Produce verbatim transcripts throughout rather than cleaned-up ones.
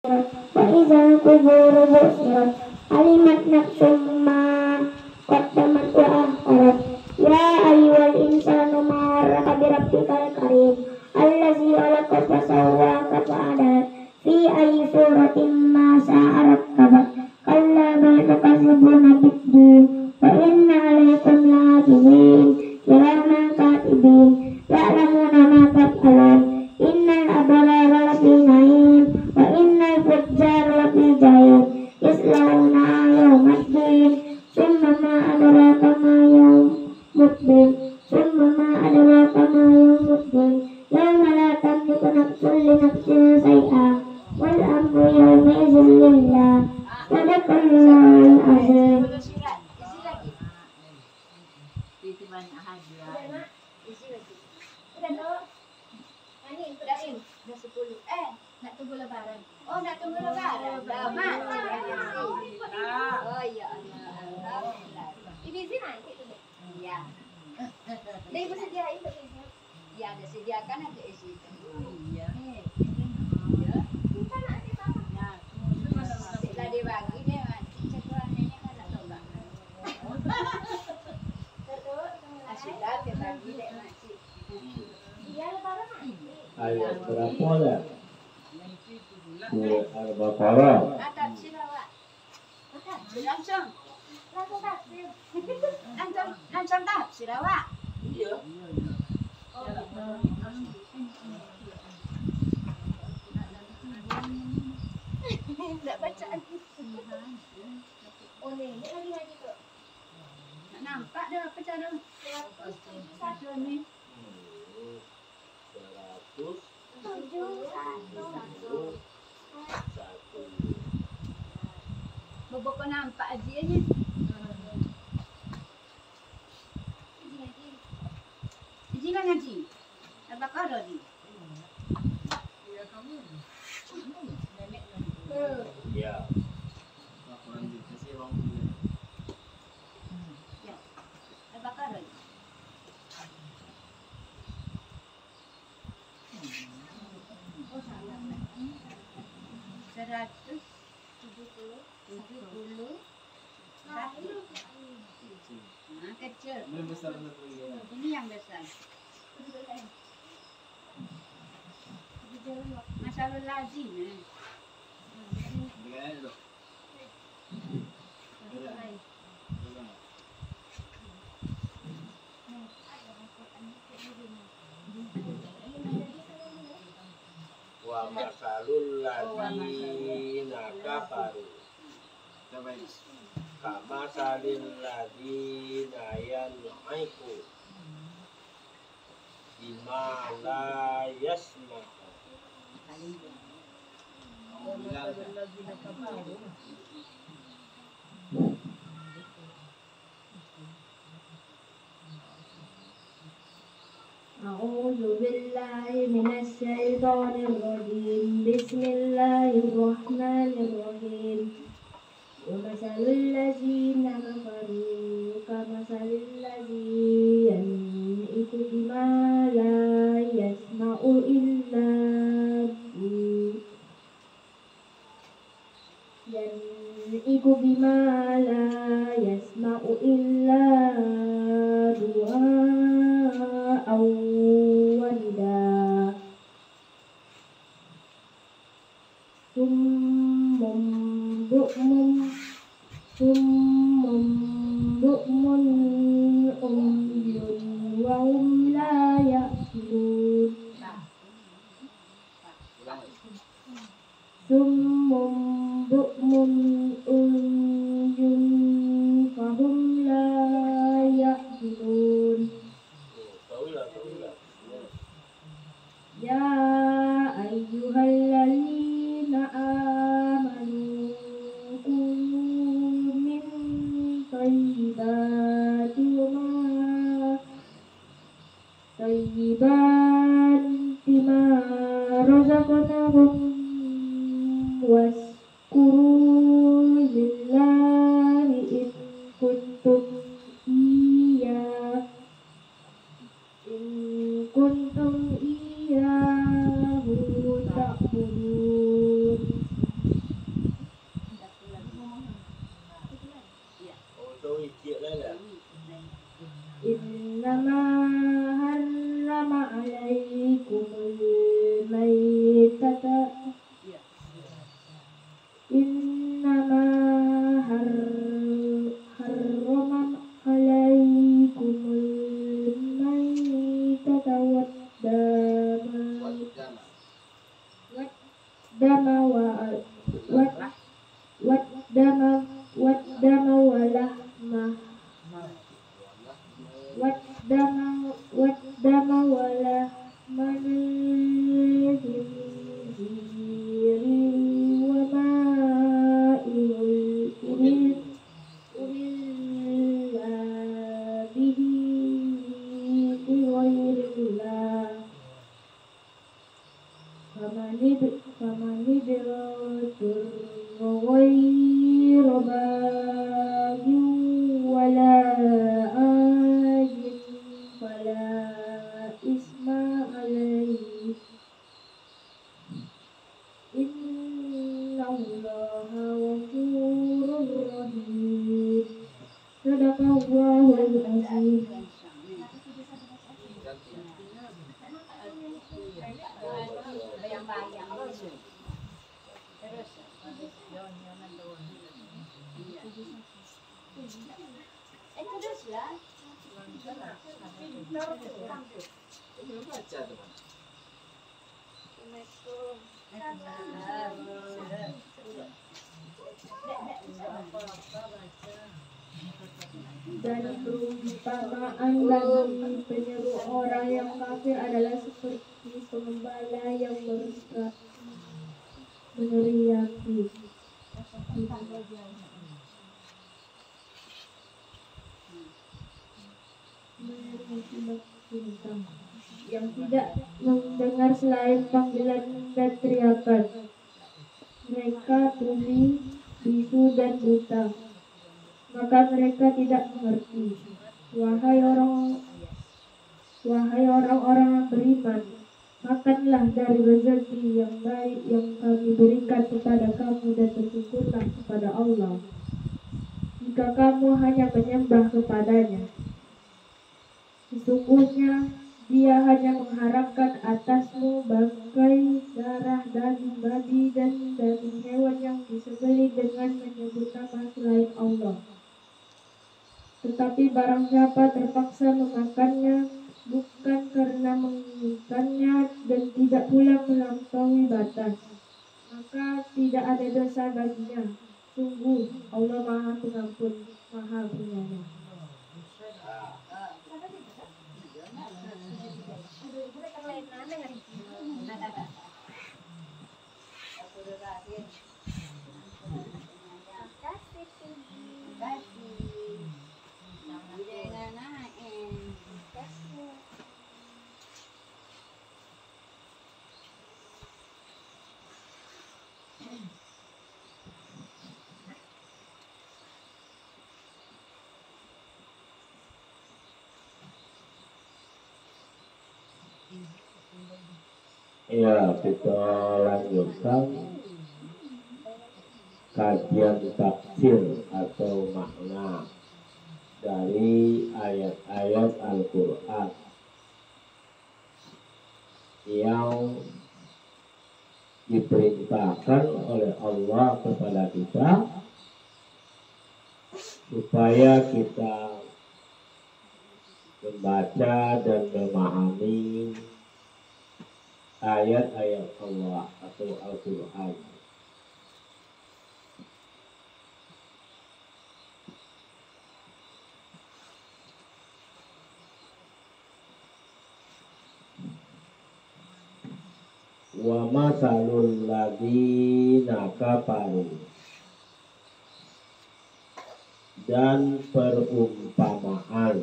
وإذا القبور بعثرت علمت نفس ما قدمت وأخرت يا أيها الإنسان ما غرك بربك الكريم الذي خلقك فسواك فعدلك في أي صورة ما شاء ركبك كلا بل تكذبون بالدين وإن عليكم لحافظين كراما كاتبين يعلمون ما تفعلون إن الأبرار لفي نعيم وإن الفجار لفي جحيم يصلونها يوم الدين ثم ما أدراك ما يوم الدين ثم ما أدراك ما يوم الدين يوم لا تملك نفس لنفس شيئا والأمر يومئذ لله صدق الله العظيم. Udah sepuluh. Eh, nak tunggu lebaran. Oh, nak tunggu lebaran. Lama. Oh iya, alhamdulillah. Ibu izin nanti tuh. Iya. Dah ibu sediain tuh ini. Iya, ada sediakan ada isi. Iya. Iya. Kita nanti sama. Setelah dibagi deh, cekuannya kan nak coba. Sudah dibagi deh, masih. Iya, lebaran nanti. Ayat berapa ya? Surat Al-Baqarah. Tafsir awak. Langsung. Langsung tafsir. Langsung langsung tafsir awak. Iya. Enggak bacaan. Oh, ini lagi lagi tuh. Nampak dah baca dulu. Satu ni. Tujuh satu Satu. Bobo kau nampak aja ni. Ini kan ngaji. Apa kau dah di? Ya kamu. Ya. Ya. Apa kau dah? Seratus tujuh puluh tujuh puluh satu. Nah, kecil. Ini yang besar. Masalah lazim. Wa masalul ladzina kafaru kama salil ladzina yan'iku bima la yasma'u. أعوذ بالله من الشيطان الرجيم بسم الله الرحمن الرحيم ومثل الذين كفروا كمثل الذي ينعق بما لا يسمع إلا ينعق بما لا يسمع إلا دعاء ونداء ثم بؤم ثم بؤم عمي وهم لا يعقلون ثم بؤم عمي فهم لا يعقلون يا أيها الذين آمنوا كلوا من طيبات ما طيبات ما رزقناكم واذكروا لله إن كنتم إياه إن كنتم إياه تعبدون innallaha ghafurur rahim. Sadaqallahul azim. Bayang-bayang terus. Eh terus lah. Dan perumpamaan bagi penyeru orang yang kafir adalah seperti pengembala yang bergerak meneriaki yang tidak mendengar selain panggilan dan teriakan. Mereka tuli, bisu dan buta, maka mereka tidak mengerti. Wahai orang, wahai orang-orang yang beriman, makanlah dari rezeki yang baik yang kami berikan kepada kamu dan bersyukurlah kepada Allah jika kamu hanya menyembah kepadanya. Sesungguhnya Dia hanya mengharamkan atasmu bangkai, darah, daging babi dan daging hewan yang disembelih dengan menyebut nama selain Allah. Tetapi barang siapa terpaksa memakannya bukan karena menginginkannya dan tidak pula melampaui batas, maka tidak ada dosa baginya. Sungguh Allah Maha Pengampun, Maha Penyayang. Ya, kita lanjutkan kajian tafsir atau makna dari ayat-ayat Al-Quran yang diperintahkan oleh Allah kepada kita supaya kita membaca dan memahami ayat-ayat Allah atau Al-Quran. Wa masalul ladzina kafaru, dan perumpamaan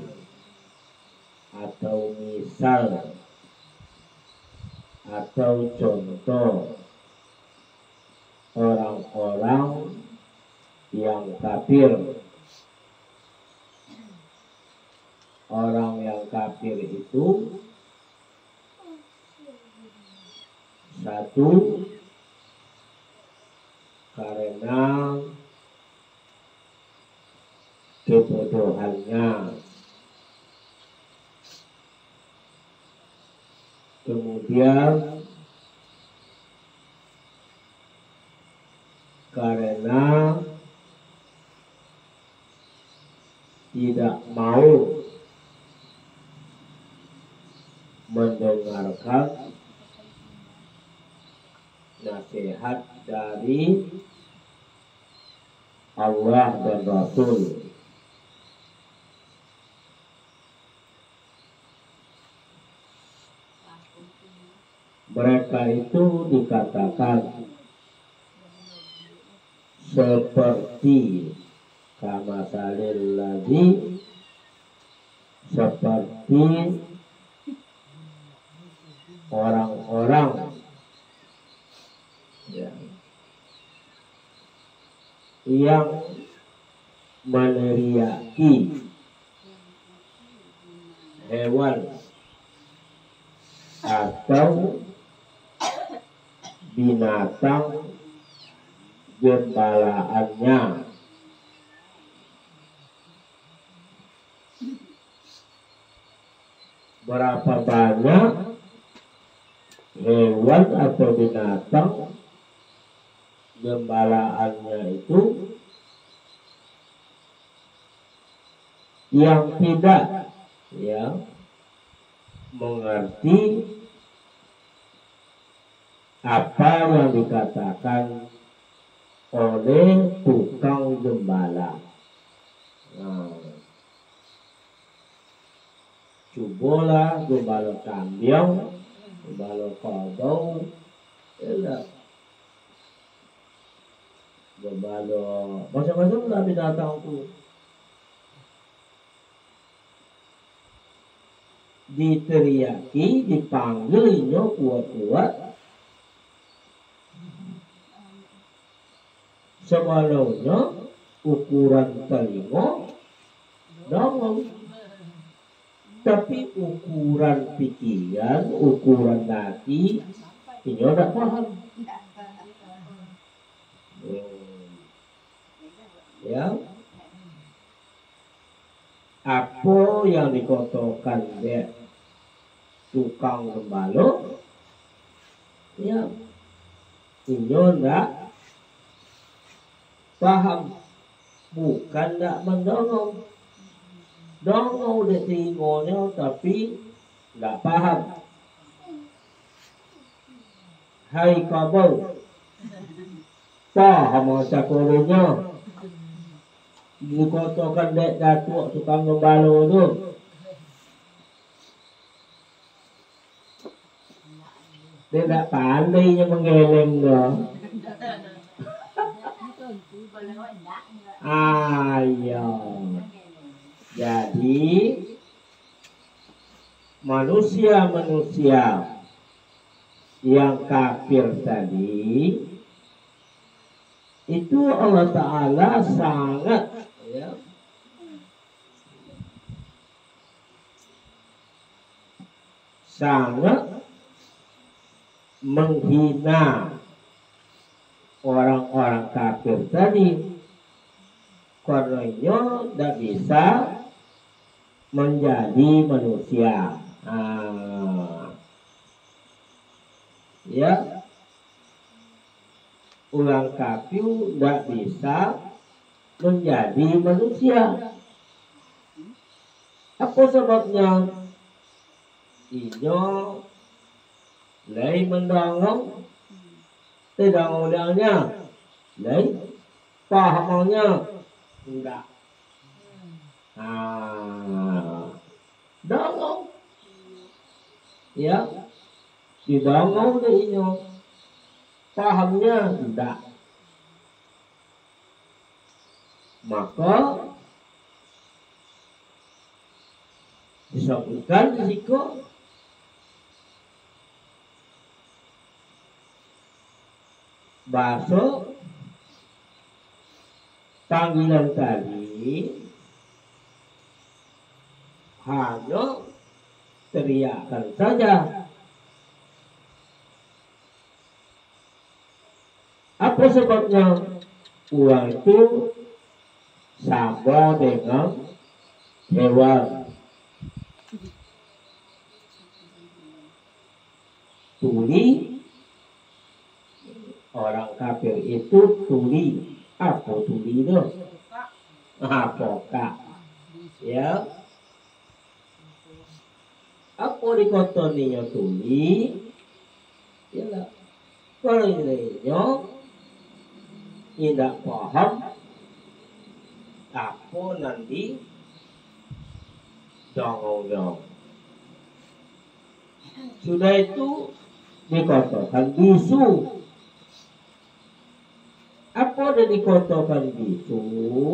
atau misal atau contoh orang-orang yang kafir. Orang yang kafir itu satu, karena kebodohannya, kemudian karena tidak mau mendengarkan nasihat dari Allah dan Rasul. Mereka itu dikatakan seperti kama salil ladzi, seperti orang-orang ya, yang meneriaki hewan atau binatang gembalaannya. Berapa banyak hewan atau binatang gembalaannya itu yang tidak ya mengerti apa yang dikatakan oleh tukang gembala. Nah, cobalah gembala kambing, gembala kodok, elah, gembala macam-macam lah binatang itu. Diteriaki, dipanggilnya kuat-kuat. Sebelumnya ukuran telinga dongeng, tapi ukuran pikiran, ukuran hati ini tidak paham. Hmm. Ya, apa yang dikotokan dia tukang gembala, ya ini tidak paham, bukan tidak mendongong, dongong di telinganya tapi tidak paham. Hai kabel, paham sekolahnya, dikotokan dek datuk tukang gembala tu. Dia tak pandainya menggeleng dah. Ayo, jadi manusia-manusia yang kafir tadi itu Allah Ta'ala sangat ya, sangat menghina orang-orang kafir tadi, karenanya tidak bisa menjadi manusia. Ah, ya, orang kafir tidak bisa menjadi manusia. Apa sebabnya? Inya lain mendongong, tidak ngomongnya, lain pahamnya, tidak. Ah, dongong, ya, didongong deh pahamnya tidak. Maka disebutkan di situ bahasa panggilan tadi hanya teriakan saja. Apa sebabnya? Uang itu sama dengan hewan. Tuli, orang kafir itu tuli. Apa tuli itu? Apakah? Ya. Apa dikotoninya tuli? Yalah. Kalau ini tidak paham apa nanti dongong-dongong. Sudah itu dikatakan bisu. Apa yang dikatakan bisu?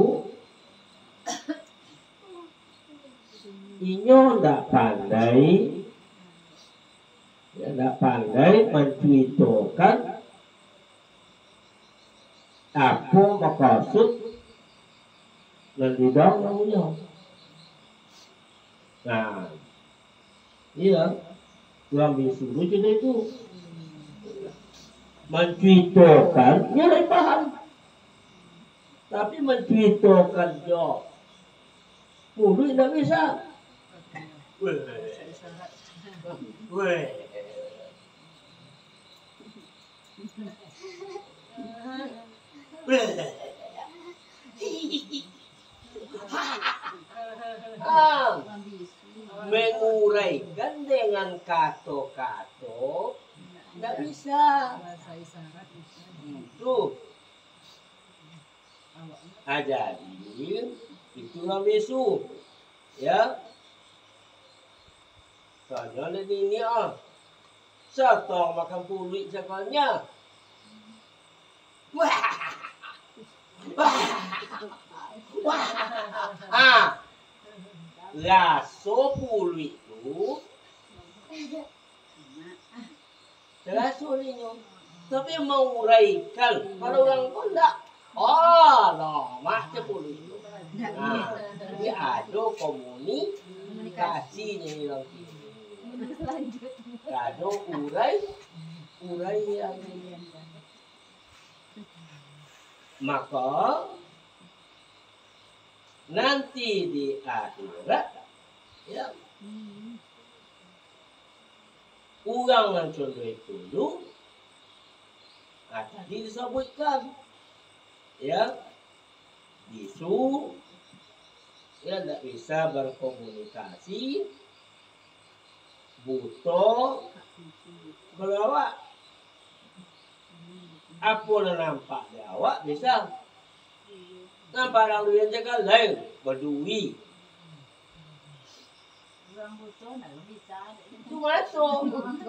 Inyo tidak pandai, ya tidak pandai menceritakan apa maksud dan didongongnya. Nah, iya, yang disuruh jadi itu menceritakan, dia lebih paham. Tapi menceritakan job mulut tidak bisa. Weh, weh. Ah, menguraikan dengan kata-kata tidak bisa. Itu ah, jadi itulah besok ya. Soalnya ada ini ah, setong makan pulut sekalnya. Wah, wah, wah, ah, raso pulut itu, raso ini, tapi menguraikan. Kalau orang pun tak, oh, lama je pulut itu. Nah, ini ada komunikasinya orang ini. Ada urai, urai yang maka nanti di akhirat ya orang yang contoh itu dulu nah, tadi disebutkan ya bisu ya tidak bisa berkomunikasi buta kelawak apa yang nampak di awak bisa nampak orang lain jaga lain berdui itu masuk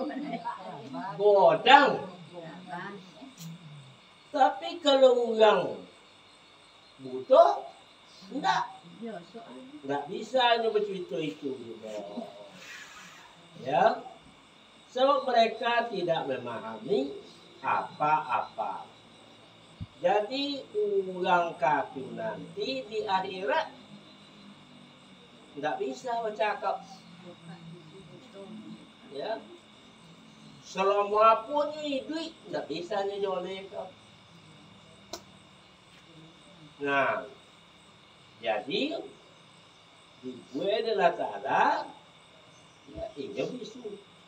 godang. Tapi kalau orang buta enggak enggak bisa nyoba cerita itu juga ya sebab mereka tidak memahami apa-apa. Jadi ulang kafir nanti di akhirat nggak bisa bercakap. Ya, selama punya duit nggak bisa nyolek. Nah, jadi di gue adalah Ta'ala ya ini bisu.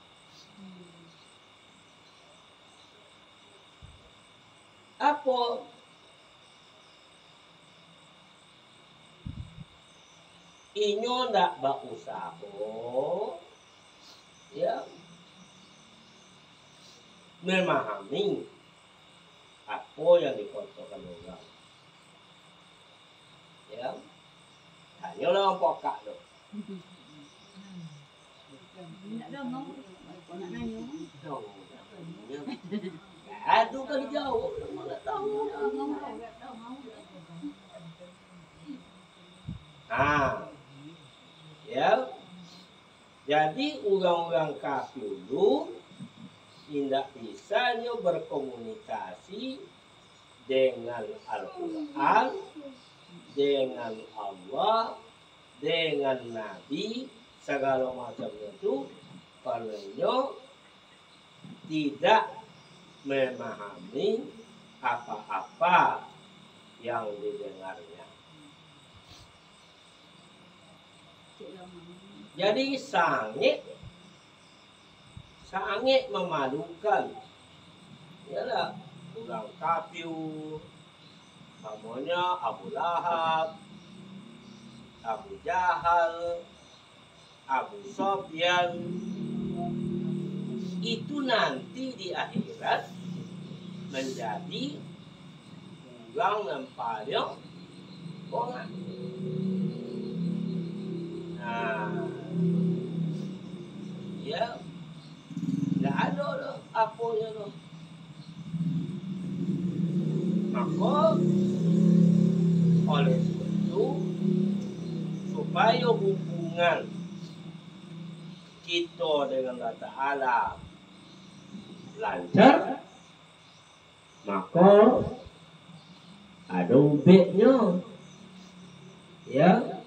Apa inyo ndak berusaha ya memahami apa yang dikatakan orang ya hanya orang pokak tu aduh kan jauh mana tahu. Ah, ya. Jadi orang-orang kafir dulu tidak bisa berkomunikasi dengan Al-Quran, dengan Allah, dengan Nabi, segala macam itu karena tidak memahami apa-apa yang didengarnya. Jadi sangat sangat memalukan. Yalah, orang kafir, namanya Abu Lahab, Abu Jahal, Abu Sufyan, itu nanti di akhirat menjadi orang yang paling orang. Nah, ya, tidak ada loh, apa ya loh. Maka oleh sebab itu supaya hubungan kita dengan Allah Ta'ala lancar, maka ada ubeknya, ya,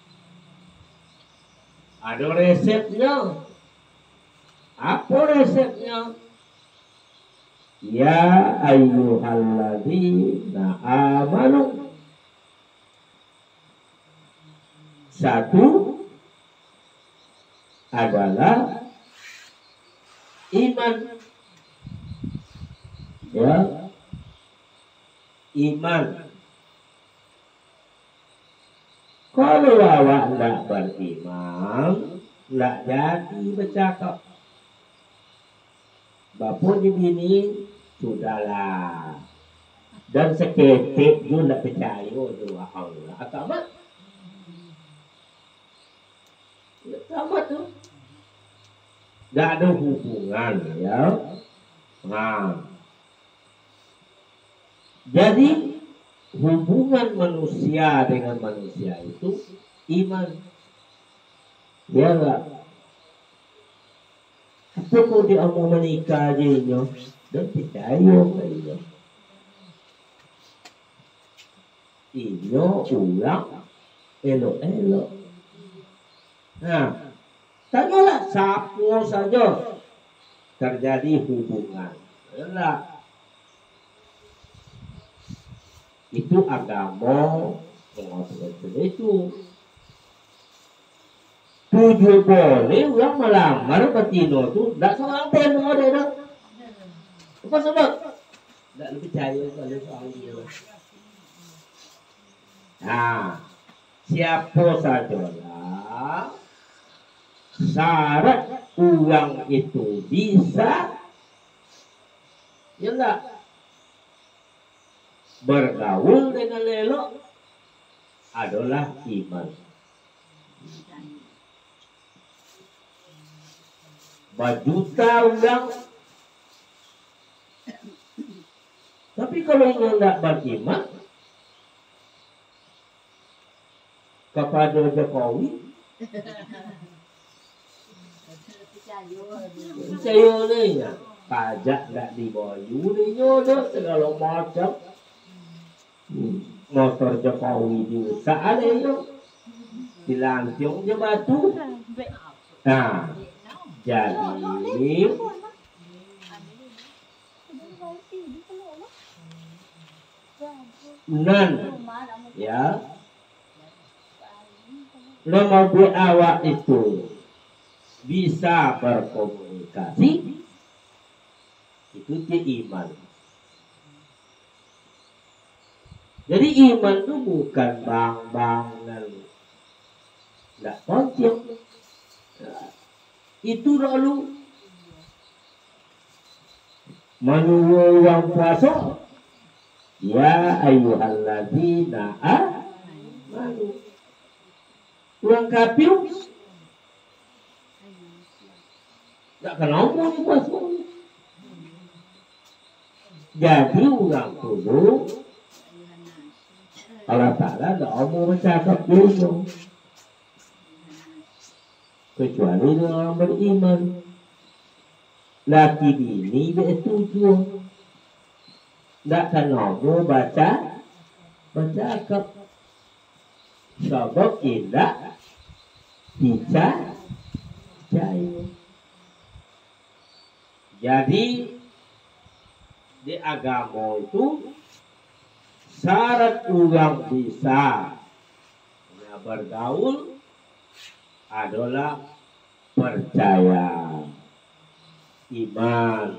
ada resepnya. Apa resepnya? Ya ayyuhalladzina amanu Satu adalah iman, ya, iman. Kalau awak tidak beriman, tidak jadi bercakap. Bapak di bini sudahlah, dan seketik juga tidak percaya doa Allah. Agama, agama tu, tidak ada hubungan, ya. Nah, jadi hubungan manusia dengan manusia itu iman, ya enggak? Apa kau dia mau menikah aja nyo, dan percaya kayaknya. Inyo ulang elok-elok. Nah, tanyalah siapa saja terjadi hubungan. Enggak. Itu agama mengatakan itu. Tujuh boleh orang melamar petino tu, tak seorang temu ada dah. Apa sebab? Tak lebih percaya kalau soal dia. Nah, siapa sajalah syarat orang itu bisa, ya enggak, bergaul dengan elok adalah iman. Bajuta orang, tapi kalau yang tidak beriman kepada Jokowi, percaya ni ya, pajak tak dibayar ni dah segala macam. Hmm. Motor Jokowi diusak ada yo, dilantiung je batu. Nah, jadi nan ya, nomor dua awak itu bisa berkomunikasi, itu dia iman. Jadi iman itu bukan bang-bangan, tidak penting. Itu lalu menunggu yang puasa, ya ayyuhalladzina amanu. Orang kafir tak kenal pun puasa. Jadi orang kudu Allah Ta'ala tak mau bercakap dulu, kecuali orang beriman. Laki bini dia setuju, tak kenal mau baca bercakap. Sebab tidak bisa jaya. Jadi di agama itu syarat orang bisa bergaul adalah percaya, iman,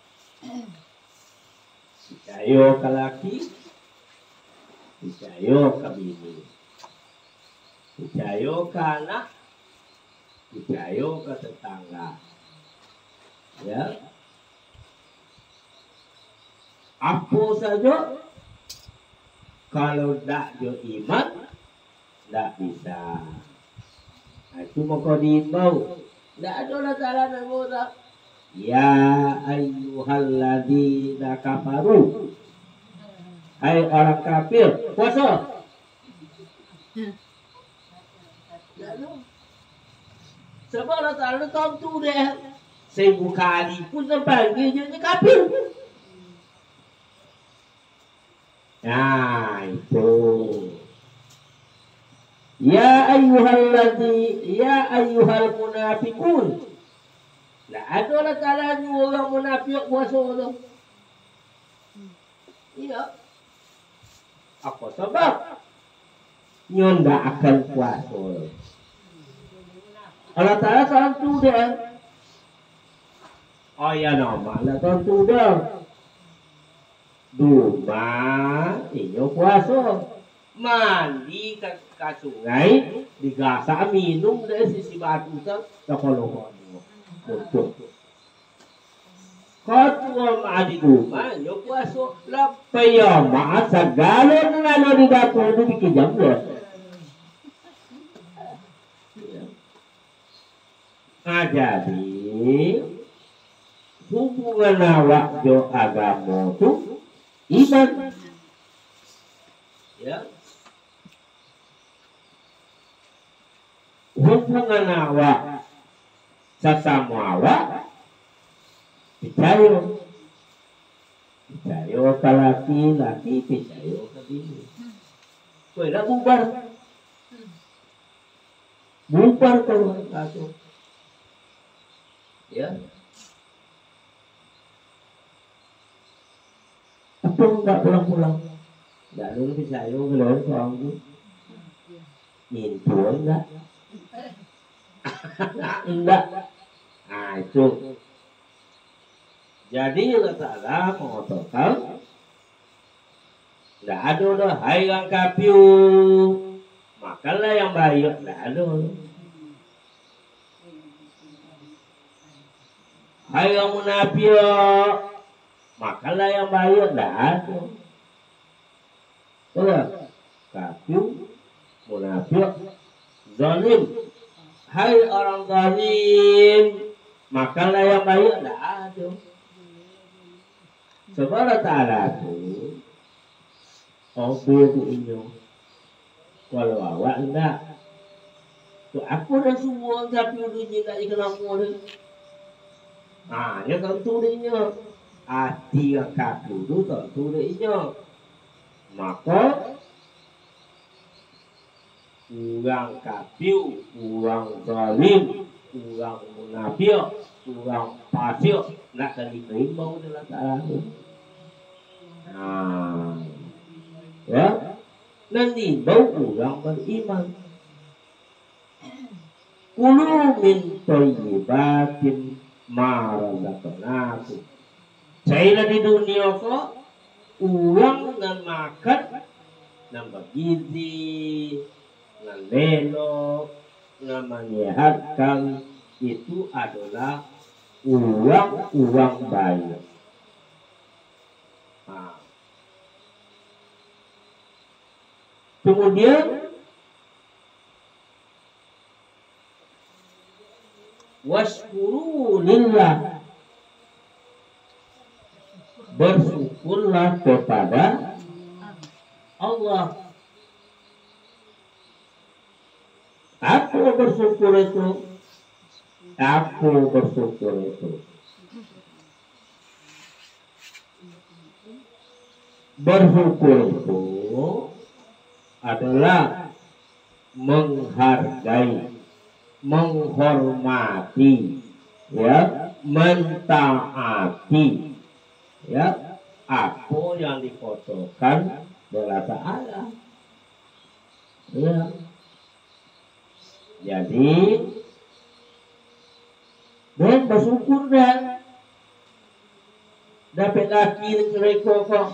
percaya ke laki, percaya ke bini, percaya ke anak, percaya ke tetangga, ya. Apa saja kalau tak ada iman, tak bisa. Nah, itu mau kau diimbau. Tak ada lah salah nama tak. Ya ayyuhalladzina kafaru. Hai orang kafir, puasa. Sebab Allah Ta'ala tahu tu dia. Seribu kali pun sampai dia kafir. Nah itu. Ya ayyuhalladzi, ya ayyuhal munafiqun. Lah ada lah caranya orang munafik puasa tu. Iya. Apa sebab? nyon ndak akan puasa. Allah Ta'ala tentu dah. Oh ya nama Allah tentu dah. Duma inyo puasa. Mandi ke, ke sungai digasak minum dari sisi batu tak kalau untuk kau mandi rumah inyo puasa lepas ya mak segala nalo di dapur itu bikin jam dua. Nah jadi hubungan awak jo agama tu iman ya. Hubungan awak sesama awak percaya percaya ke laki-laki percaya ke bini. Kau dah bubar bubar kalau kata ya. Apa enggak pulang-pulang? Enggak dulu percaya kalau soal tu mintu enggak? Enggak. Nah itu. Jadi kata Allah mengatakan enggak ada dah hai yang kapiu. Makanlah yang baik, enggak ada. Hai yang munafik, makanlah yang baik, enggak ada. Oh, kapiu, munafik, zalim. Hai orang zalim, makanlah yang baik, enggak ada. Subhanahu ta'ala tu obo tu inyo. Kalau awak enggak, tu aku dah semua kapiu dunia tak dikenal pun. Ah, dia tentu dia. Hati yang kaku tu tentu dia. Maka orang kafiu, orang zalim, orang munafik, orang fasik nak diterima dalam Ta'ala. Nah, ya, nanti bau orang beriman. Kulu min thayyibatin ma razaqnakum. Saya di dunia kok uang dan makan dan bergizi dan lelo dan menyehatkan itu adalah uang-uang baik. Nah. Kemudian waskuru lillah, bersyukurlah kepada Allah. Apa bersyukur itu? Apa bersyukur itu? Bersyukur itu adalah menghargai, menghormati, ya, mentaati, ya, apa yang dikotokan oleh Allah. Ya. Jadi, dan bersyukur dah dapat laki mereka kok.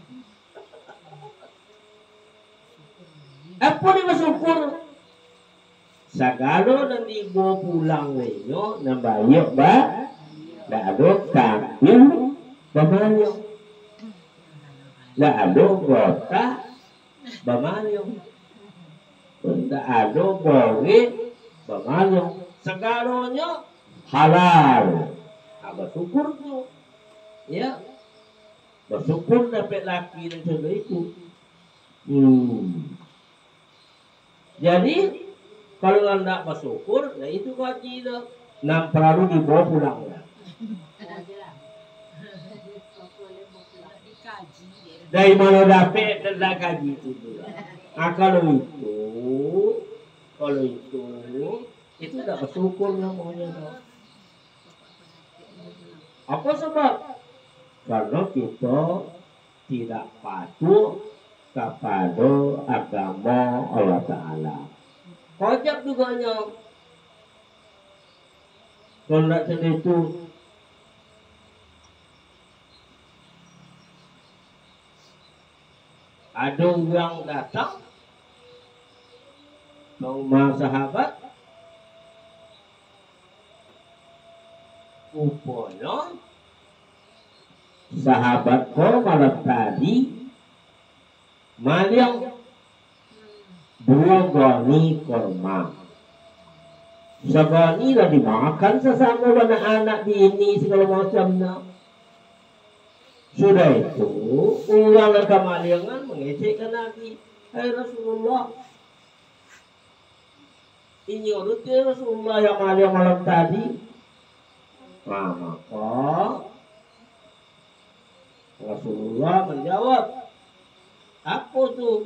Apa dia bersyukur? Sagalo dan dibawa pulang leyo na bayok ba? Da ado kampil bamalyo. Da ado gota bamalyo. Da ado boge bamalyo. Sagalonya halal. Ah, bersyukur tu. Ya. Bersyukur dapat laki dan sebagainya itu. Hmm. Jadi kalau anda bersyukur, nah itu gaji dah. Nam perlu dibawa pulang. Dari mana dapat dan gaji itu? Ah kalau itu, kalau itu, itu dah bersyukur namanya. Apa sebab? Karena kita tidak patuh kepada agama Allah Ta'ala. Kojak juga nyok. Kalau nak sedih itu ada orang datang ke rumah sahabat, rupanya sahabat kau malam tadi malam dua goni korma. Segani dah dimakan sesama anak-anak bini segala macamnya. Sudah itu orang kemaliangan mengecekkan Nabi. Hai Rasulullah, ini urut Rasulullah yang malam malam tadi. Nah, maka Rasulullah menjawab, apa tuh?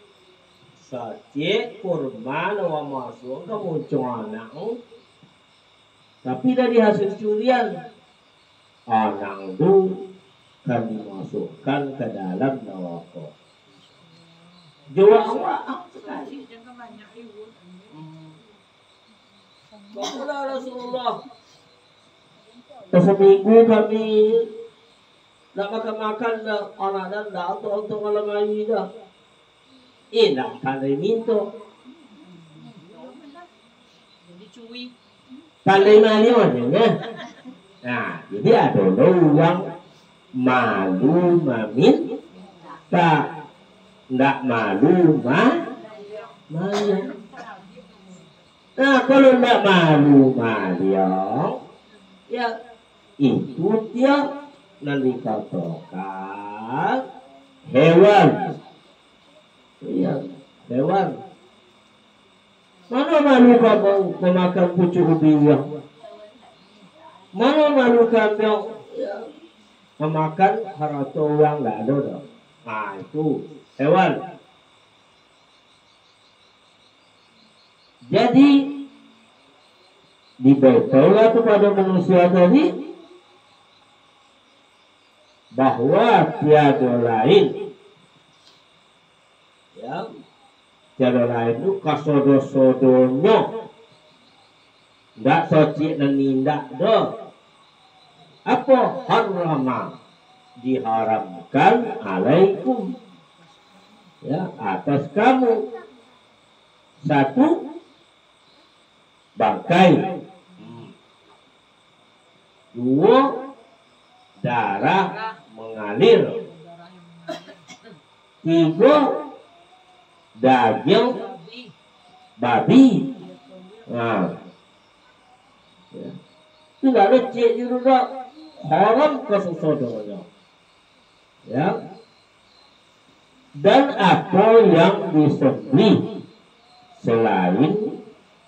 Sacik kurma lawa masuk ke muncung anak, tapi dari hasil curian anak itu kan dimasukkan ke dalam neraka. Jawa awak sekali. Bapak Rasulullah, seminggu kami nak makan-makan dah anak dan dah untuk malam hari dah. Eh nak pandai minta. Pandai mali macamnya. Nah, jadi ada orang malu mamin, tak ndak malu mah malu. Nah, kalau ndak malu malu, ya itu dia nanti katakan hewan. Iya, hewan. Mana malu kamu memakan pucuk ubiah? Mana malu kamu ya, memakan harta orang nggak ada dah. Nah itu hewan. Jadi diberitahulah kepada manusia tadi bahwa tiada lain, ya, tiada lain itu kasodo-sodonya ndak soci dan nindak do. Apa harama diharamkan alaikum, ya, atas kamu. Satu, bangkai. Dua, darah mengalir. Tiga, daging babi. Nah, ya. Tidak ada cik juga haram kesesodonya. Ya. Dan apa yang disembelih selain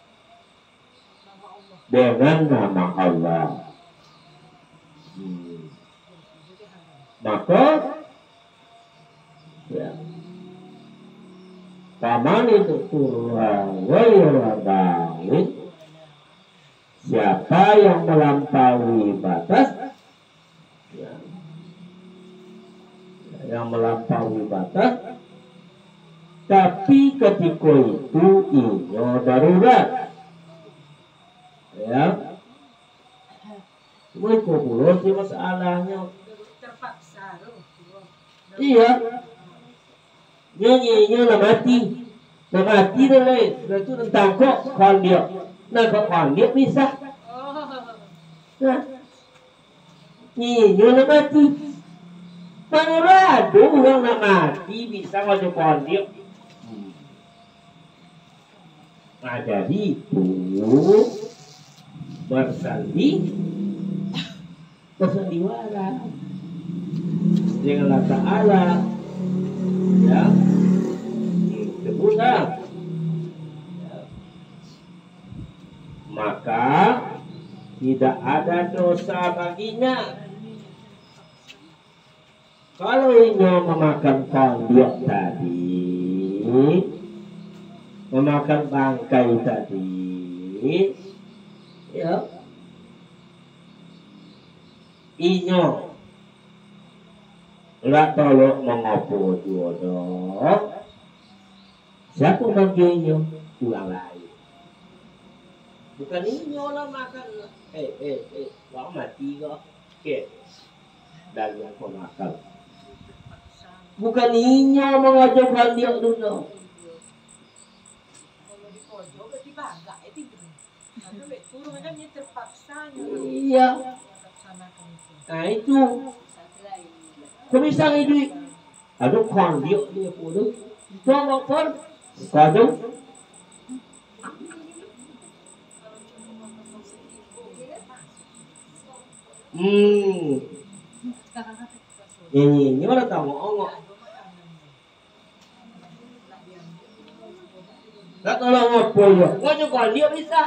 dengan nama Allah, hmm. maka ya, paman itu turun balik. Siapa yang melampaui batas, ya, yang melampaui batas, tapi ketika itu inyo darurat, ya, cuma itu pula sih masalahnya. Terpaksa loh. Iya, nyanyinya nak mati, nak mati dah lain. Dah tu tentang kok kawan dia, nak kok kawan dia bisa. Nah, nyanyinya nak mati. Mana ada orang nak mati bisa ngajak kawan dia. Nah, jadi itu bersanding bersandiwara dengan Allah Ta'ala, ya, sebutlah, ya. Maka tidak ada dosa baginya kalau ingin memakan kondiok tadi, memakan bangkai tadi, ya, inyo Enggak tolong mengopo jodoh. Siapa manggilnya? Ulang lain. Bukan ini nyola makan. Eh, eh, eh. Wah mati kok. Oke. Dan yang kau makan. Bukan ini mengajukan dia dulu. Kalau di pojok berarti bangga itu. Tapi betul kan dia terpaksa Iya. laksanakan itu. Nah itu. Kau bisa hidup. Aduh kon dia dia pun. Tuan dokter. Kado. Hmm. Ini ini orang tahu ngomong. Tak tolong apa ya? Kau juga dia bisa.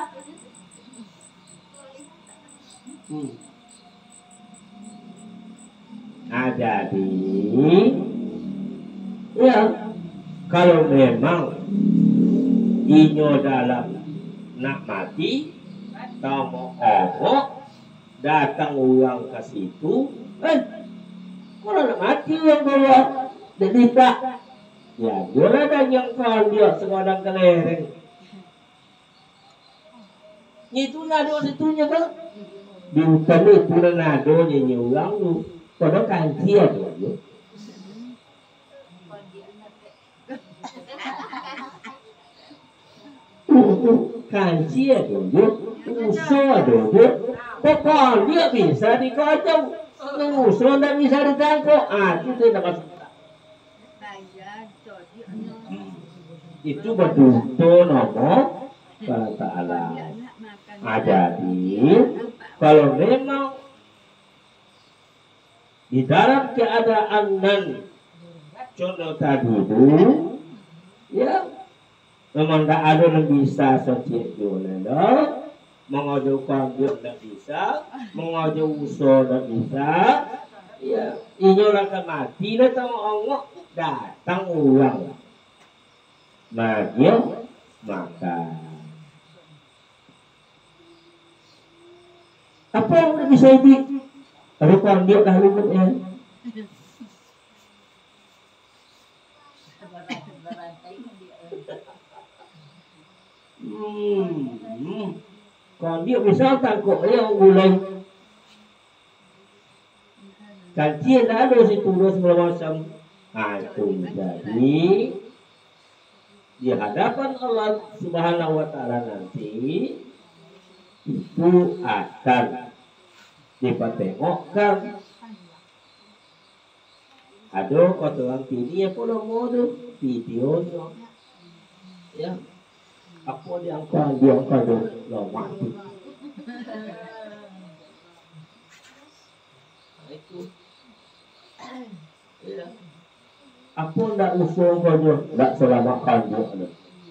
Hmm. Nah jadi, ya kalau memang inyo dalam nak mati, tahu mau apa, datang orang ke situ, eh, orang nak mati yang bawa, jadi tak. Ya, boleh ada yang kau dia sekarang kelereng. Itu nado situnya kan? Di hutan itu nado nyanyi ulang tu. Pada kancia tu. Kancia tu, usaha tu. Pokok dia bisa dikocok, usaha tak bisa ditangkap. Ah, itu tidak masuk. Itu betul nama Allah Ta'ala. Jadi kalau memang di dalam keadaan nan contoh tadi itu, ya memang tak ada yang bisa setiap jualan, mengajukan dia tak bisa, mengajukan usaha tak bisa, ya ini orang akan mati lah sama Allah datang ulang. Magia makan. Apa yang bisa di? Kalau kau dia dah lupa ya. Hmm, kau dia bisa tangkap yang gulai. Kajian ada situ dua segala macam. Ah itu jadi. Di hadapan Allah Subhanahu wa Ta'ala nanti itu akan dipertengokkan. Ada kotoran pilih ya kalau mau tu videonya, ya apa dia angkat dia angkat tu lama tu. Itu, ya. Apa ndak usul kau je, ndak selamatkan dia ada.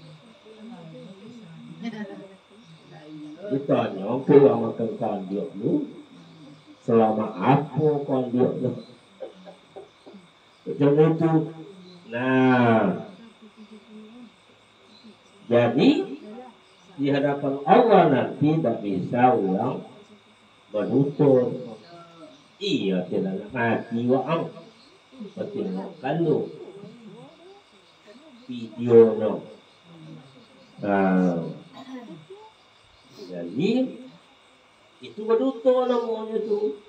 Ditanya, kau makan kan dia lu, selama apa kan dia lu? Macam itu. Nah, jadi di hadapan Allah nanti tak bisa ulang berlutut. Iya tidak mati waang. Tengok kalau video no. Nah, jadi itu berduto namanya tu.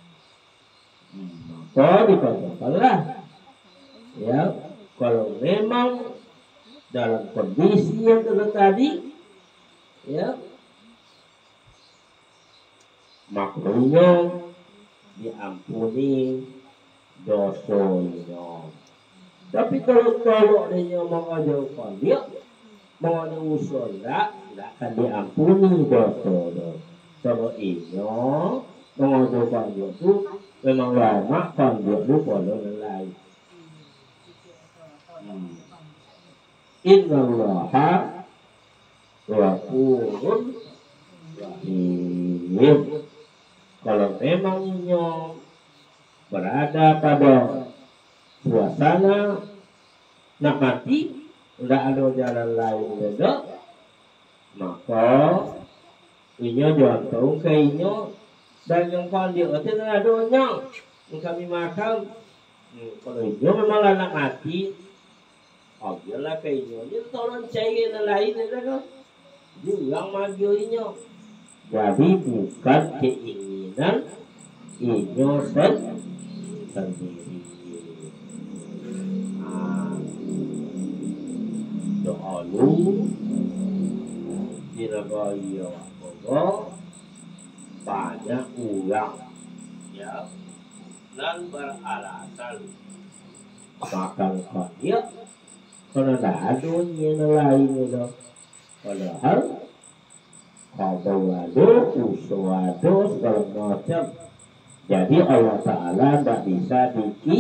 Maka dikatakanlah, ya kalau memang dalam kondisi yang telah tadi, ya makruhnya diampuni dosonya. Tapi kalau kalau dia mengajarkan dia mengajar usul tak, tak akan diampuni dosonya. Sebab itu mengajarkan dia tu memang lama kan dia tu pada lain. Hmm. Inna Allaha ghafurun rahim. Kalau memangnya berada pada suasana nak mati, tidak ada jalan lain beda, maka inya jantung ke inya dan yang paling dia kata ada nya kami makan Hmm, kalau inyo memang anak mati, oh lah kayak inyo, ini tolong cari yang lain ya kan? Julang magyo inyo. Jadi bukan keinginan inyo sen- sendiri. Ah, doa lu, diraga iya wakogo, banyak ulang, ya. Dan beralasan makan kaya karena tak ada yang lain itu padahal kalau ada usul ada segala macam jadi Allah Ta'ala tak bisa diki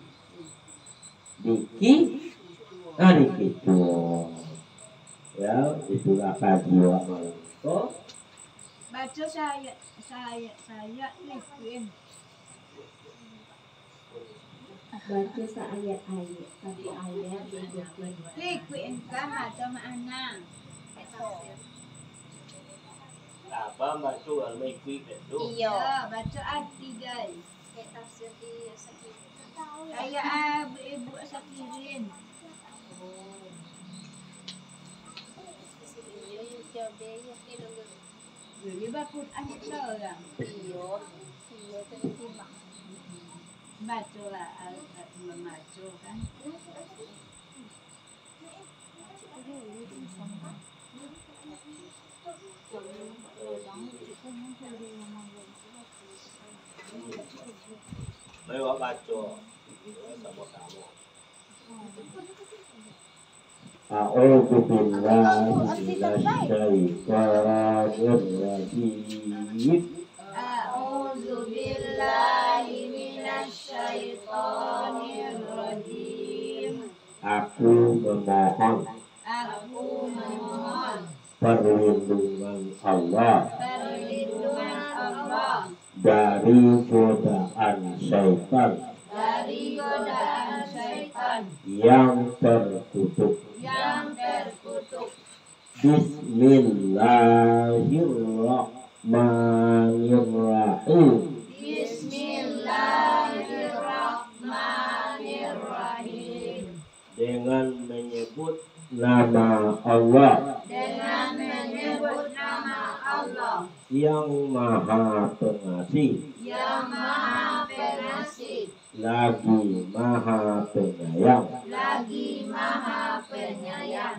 diki nah gitu ya itulah kajian malam itu Baca saya saya saya liquin. Baca seayat-ayat satu ayat diikuti. Liquin kan atau mana? Apa baca kalau may quick itu? Iya, baca arti guys. Kayak ibu sakirin. Jadi bakut anak seorang. Baca lah, membaca kan. May baca sama-sama. A'udzu billahi minasyaitonir rajim. A'udzu billahi minasyaitonir rajim. Aku memohon Aku memohon perlindungan Allah perlindungan Allah dari godaan syaitan dari godaan syaitan yang terkutuk. yang terkutuk. Bismillahirrahmanirrahim. Bismillahirrahmanirrahim. Dengan menyebut nama Allah Dengan menyebut nama Allah yang Maha Pengasih yang Maha Pengasih lagi Maha Penyayang. lagi Maha Penyayang.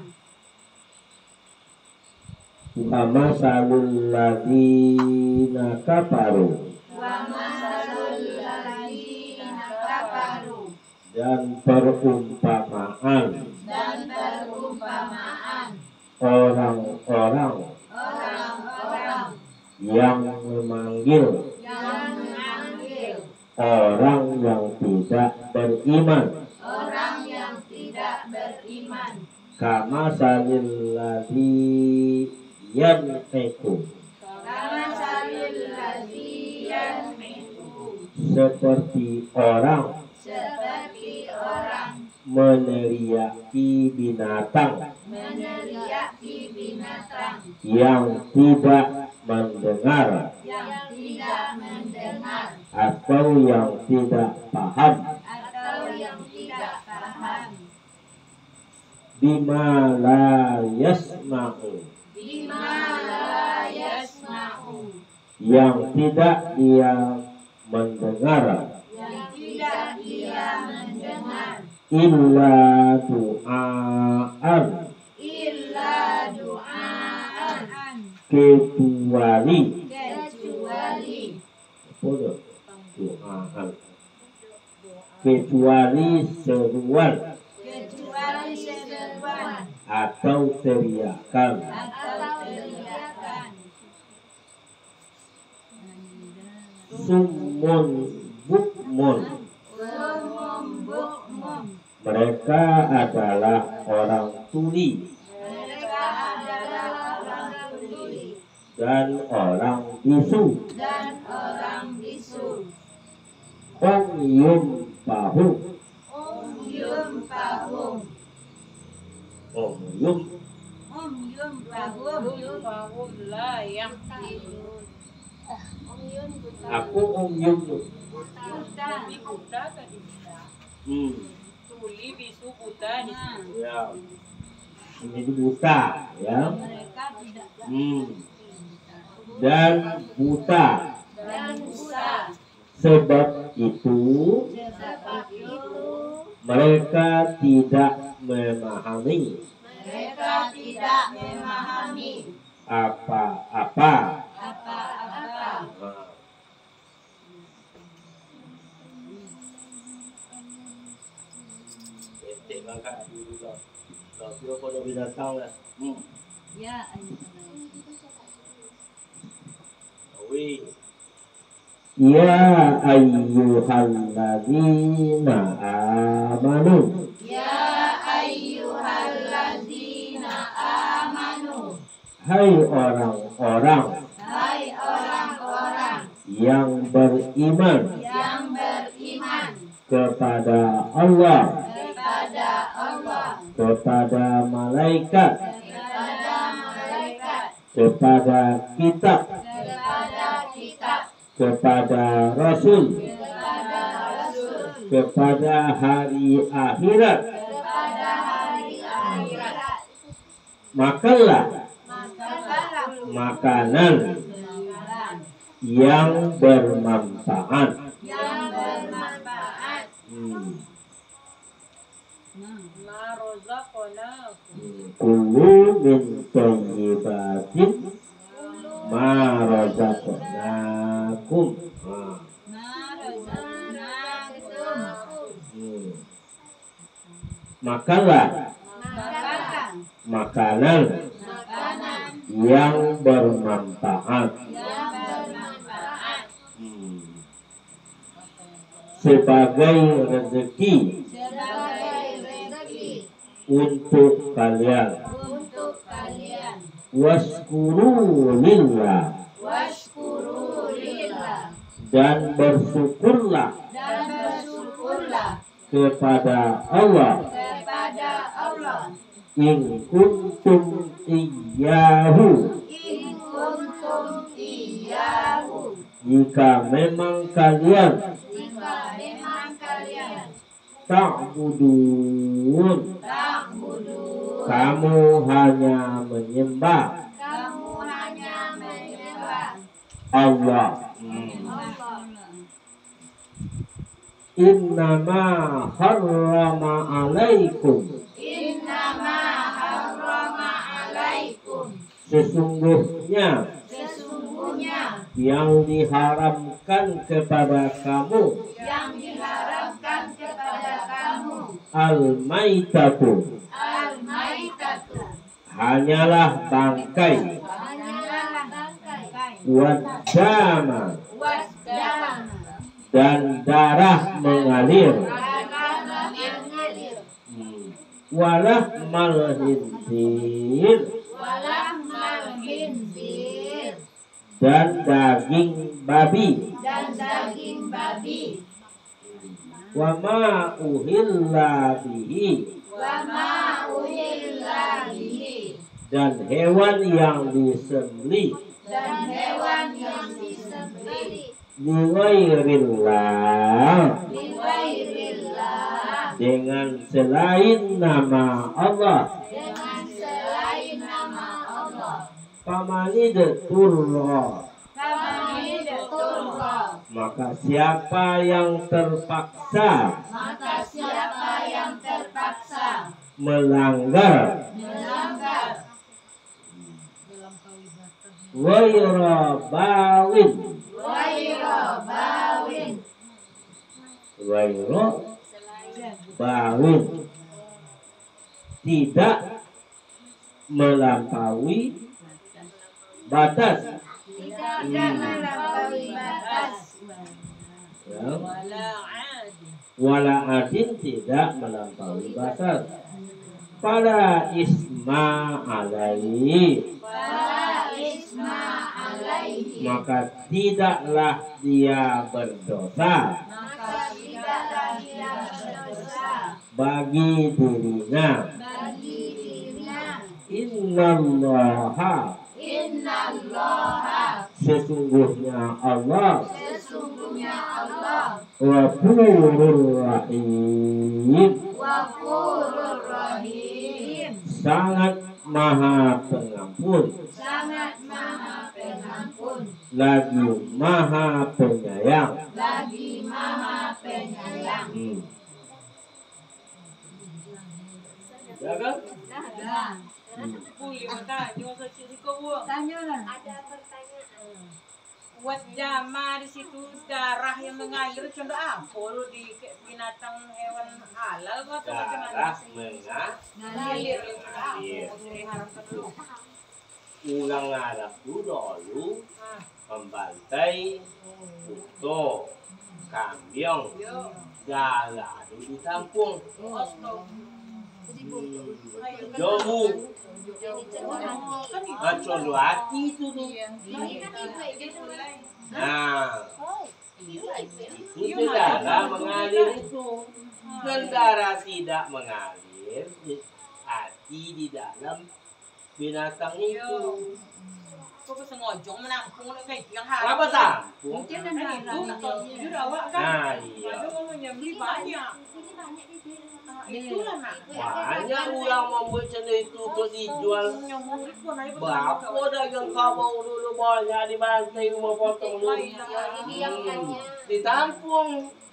Wa masalul ladzina kafaru, Wa masalul ladzina kafaru. dan perumpamaan Dan perumpamaan orang-orang orang-orang yang memanggil yang memanggil orang yang tidak beriman orang yang tidak beriman kama salil ladzi yanfiqu, kama salil ladzi yanfiqu. seperti orang Seperti orang meneriaki binatang meneriaki binatang yang tidak mendengar yang tidak mendengar atau yang tidak paham atau yang tidak paham bima la yasma'u, bima la yasma'u, yang tidak dia mendengar yang tidak dia mendengar illa du'aan, illa du'aan, kecuali kecuali apa du'aan, kecuali seruan kecuali seruan atau teriakan atau teriakan. summun bukmun, Sumum bukmum, mereka adalah orang tuli mereka adalah orang tuli dan orang bisu. dan orang bisu. Umyum pahum, Umyum pahum, umyum umyum pahum, Pahum lah yang tidur. aku umyum buta, Tapi kuda tadi. Hmm. Tuli, bisu, buta disebut. Ya. Menjadi buta, ya. Mereka tidak Hmm. Dan buta. dan buta. Sebab itu Sebab itu mereka tidak memahami mereka tidak memahami apa-apa. apa-apa. Nah. Etik langkah dulu dah. Dah kira pada binatang lah. Hmm. Ya, Awi. Ya ayyuhalladzina amanu. ya ayyuhalladzina amanu. Hai orang-orang Hai orang-orang yang beriman yang beriman kepada Allah, kepada Allah, kepada malaikat, kepada malaikat, kepada kitab, kepada kitab, kepada rasul, kepada rasul, kepada hari akhirat. kepada hari akhirat. Makanlah Makanlah makanan makanan yang bermanfaat. yang bermanfaat. Hmm. Ma rozaqnakum. Kulu min thayyibatin ma razaqnakum. Ah. Hmm. Makanlah Makanlah makanan makanan yang bermanfaat. yang bermanfaat Hmm. Sebagai rezeki sebagai rezeki untuk kalian. untuk kalian. Waskuru lillah, Washkuru lillah dan bersyukurlah dan bersyukurlah kepada Allah kepada Allah in kuntum iyyahu, in kuntum iyyahu, jika memang kalian jika memang kalian ta'budun, ta'budun, kamu hanya menyembah kamu hanya menyembah Allah. Hmm. Allah. Innama harrama alaikum, Innama harrama alaikum, sesungguhnya sesungguhnya yang diharamkan kepada kamu yang diharamkan kepada kamu al-maitatu, al-maitatu, hanyalah bangkai, hanyalah bangkai, wad-dama, wasdama, dan darah mengalir, darah mengalir, hmm. walahmal khinzir, walahmal khinzir, dan daging babi, dan daging babi, wa ma uhilla bihi, wa ma uhilla bihi, dan hewan yang disembelih dan hewan yang disembelih liwairillah, liwairillah, dengan selain nama Allah. dengan selain nama Allah. Pamanid turra, Kami beturra, maka siapa yang terpaksa maka siapa yang terpaksa melanggar melanggar ghaira bawin, wairo bawin, ghaira bawin, tidak melampaui batas, tidak melampaui batas, ya. Wala adi. Wala adin, tidak melampaui batas. Pada isma alaihi, fala isma alaihi, maka tidaklah dia berdosa maka tidaklah dia berdosa bagi dirinya. bagi dirinya. Innallaha, Innallaha, sesungguhnya Allah sesungguhnya Allah Ghafurur Rahim. Ghafurur Rahim. Sangat Maha Pengampun. Sangat Maha Pengampun. Lagi Maha Penyayang. Lagi Maha Penyayang. Hmm. Ya kan? Dah. Hmm. Boleh bertanya saja si kau. Tanya lah. Ada pertanyaan. Buat jama di situ darah yang mengalir contoh apa lu di binatang hewan halal atau bagaimana? Darah mengalir. Ngalir. Iya. Jadi haramkan dulu. Ulang Arab dulu Ah, membantai utuh kambing yo. jalan ditampung Oslo. jomu Kan itu. macam hati itu tuh nah itu darah mengalir itu dan darah tidak mengalir hati di dalam binatang itu Kau bisa ngojong menampung kayak yang haram. apa tampung Mungkin Kan itu atau jujur awak kan. nah iya Ada orang yang beli banyak. Ah, itulah nak. banyak orang membuat macam itu untuk dijual. Yang murid pun ada Berapa dagang kabau dulu banyak di bantai rumah potong dulu. Ini yang tanya. Ditampung,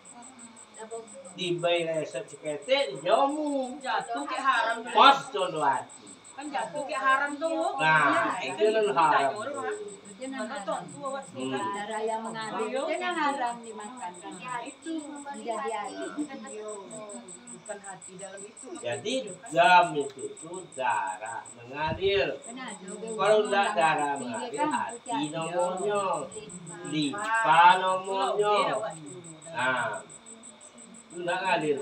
dibayar resep seketek, dijamu. jatuh kayak haram. Pos jodoh hati. Kan jatuh kayak haram tuh. Nah, itu itu kan haram. Jangan Nonton haram. tuh awak sih Hmm. kan. Darah yang mengalir. Jangan haram dimakan. Nah, itu Menjadi air. bukan hati dalam itu. Jadi jam itu tuh darah mengalir. Kalau tidak darah mengalir, hati nomornya, limpa nomornya. Nah, itu tidak ngalir.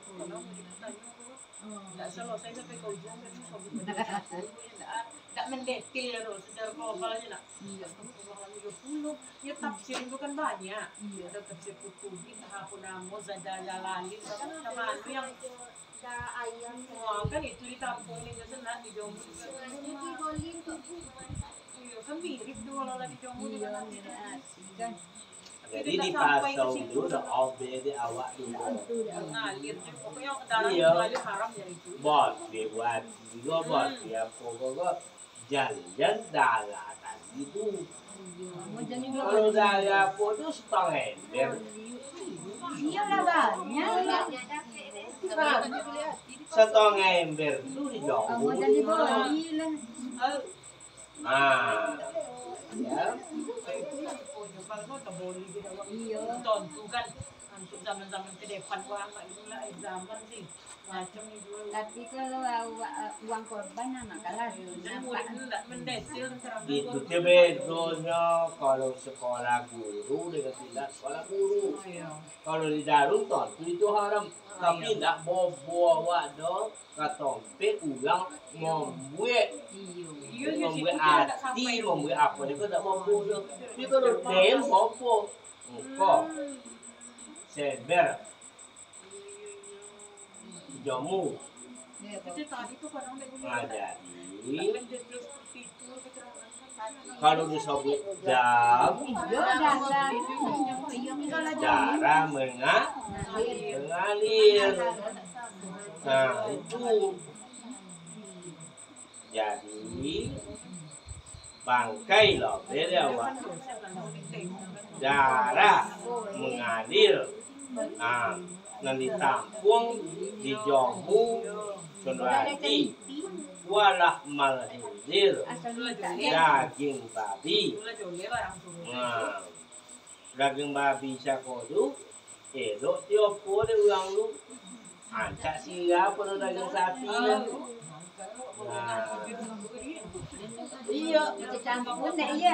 Tidak selesai sampai ke ujung kan sobut tidak mendetil terus secara global aja nak. tiga puluh ya tafsir itu kan banyak. Ada tafsir Qurtubi, Tahapun Zajalalin, kan sama itu yang wah kan itu ditampung di sana di Jombang. Iya kan mirip tuh kalau di Jombang di sana. Jadi di pasau dulu udah obey di awak dulu. Ngalir pokoknya darah Iya. mengalir haram ya itu. Bos dibuat juga bos ya pokoknya jalan darah tadi itu. Kalau darah putus setengah ember. Iya lah banyak. Setengah ember itu dijauh. Kamu jadi boli lah. Ah, ya. Iya. Tentu kan untuk zaman-zaman ke depan wah mak itu lah zaman sih macam itu. Tapi kalau uh, uang korban anak kalah Dan murid itu tidak mendesil secara Itu dia bedonya kalau sekolah guru dengan tidak sekolah guru. Kalau di dalam tentu itu haram. Tapi tidak bobo wadah katompe ulang membuat Iya iya sih membuat itu tidak hati sampai membuat apa dia tak bobo tu. Dia kalau dem bobo. Kok seber jamu Itu tadi tuh kadang dia boleh ada mendesil seperti itu keterangan. kalau disebut jam Yo dasar. Kalau cara menga mengalir. Nah itu jadi bangkai loh beda awak darah mengalir. Nah nanti tampung di jomu hati walah malhizir daging babi. Itulah joleh barang turun. Nah, daging babi sakodu, elok tiopo de ulang lu. Ancak siapa pada daging sapi kan? Nah, iya, campur nek iya.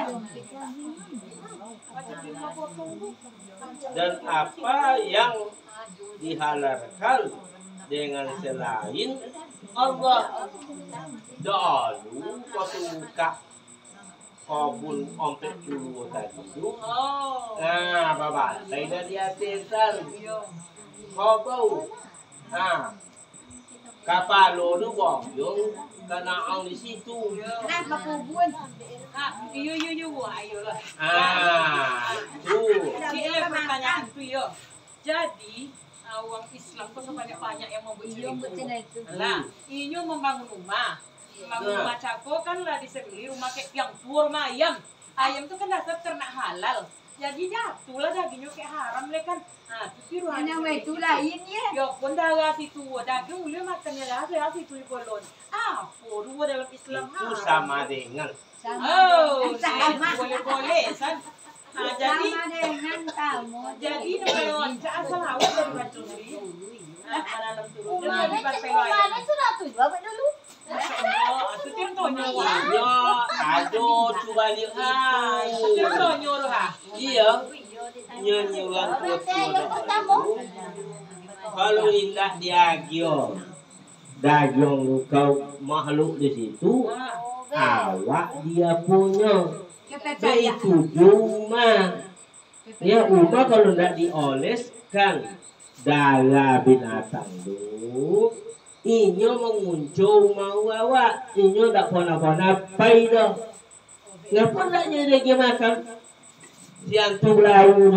dan apa yang dihalalkan dengan selain Allah dahulu ketuka kabul ompet dulu tadi itu. Oh. Nah, bapak, saya dah diatirkan. Kau tahu? Nah, kapal lo tu bom, yung kanaang di situ. Kenapa kubun? Ah, iyo iyo iyo wah iyo lah. Ah, tu. Si ele pertanyaan tu iyo. Jadi orang Islam tuh sebanyak-banyak yang membuat Iya, buat seribu. cina itu. Lah, inyo membangun rumah. Membangun rumah cako kan lah disebeli rumah kayak yang tua rumah ayam. Ayam tuh kan dasar ternak halal. Jadi jatuhlah dagingnya kayak haram le kan. Nah, terus di ruang Yang itu lain ya. ya pun darah situ daging boleh makannya darah situ di kolon. Ah, dua dalam Islam Itu haram. sama dengan Oh, sama. boleh-boleh san. Nah, jadi Sama dengan kamu. jadi kalau asal awal dari mencuri. Nah, dalam turun Mana jadi cek pakai mana wayang. itu ratu bawa dulu. Masya Allah, itu contohnya wah. ya aduh coba lihat Ah, itu itu contohnya loh ha. iya nyanyi orang tua tua kalau indah diagio daging lu kau makhluk di situ awak dia punya itu cuma ya uma kalau tidak dioleskan darah binatang lu inyo menguncung mau awak inyo tak pernah-pernah pai dah ngapa tak jadi dia makan si antum lau tu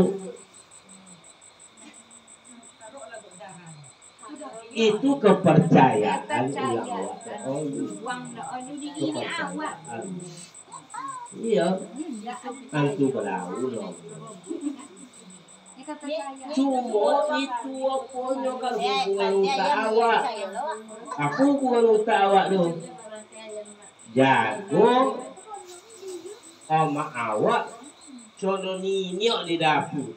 itu kepercayaan ulama oh Uang dah ada di ini awak. iya antum lau loh Ini kata saya. cuma itu apanya kalau hubungan utak awak aku hubungan utak awak tu jago sama awak cono ninyok di dapur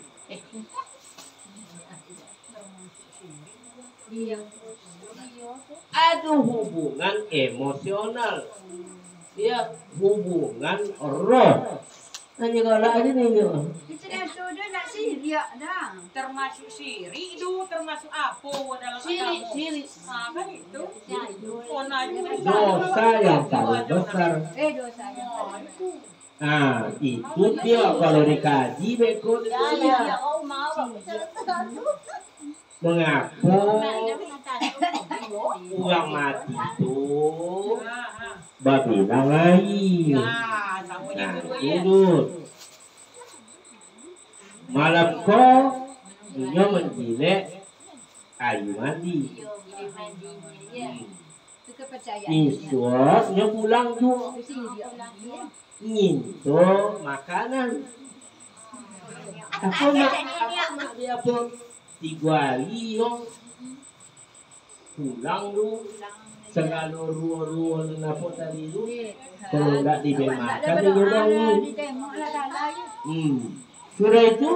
Iya. ada hubungan emosional dia hubungan roh hanya kalau ada ninyok Itu dah sudah nak sirik dah. Termasuk syirik itu, termasuk apa dalam sirik agama? sirik Ah, kan itu. Oh, nah, itu kan dosa yang paling besar Eh dosa yang Oh, paling. itu. ah itu dia kalau dikaji beko dia mengaku orang mati itu Ah, ah. babilang lagi Ah, sama nah juga ya. duduk malam kau dunia menjilek ayu mandi Itu kepercayaan. Iswak nya pulang tu Itu sirik. nginto makanan apa mak apa dia pun tiga hari yo pulang tu segala ruo-ruo apa tadi tu kalau tak diberi makan dia orang ni Ditengok lah dah lah ya. hmm sudah itu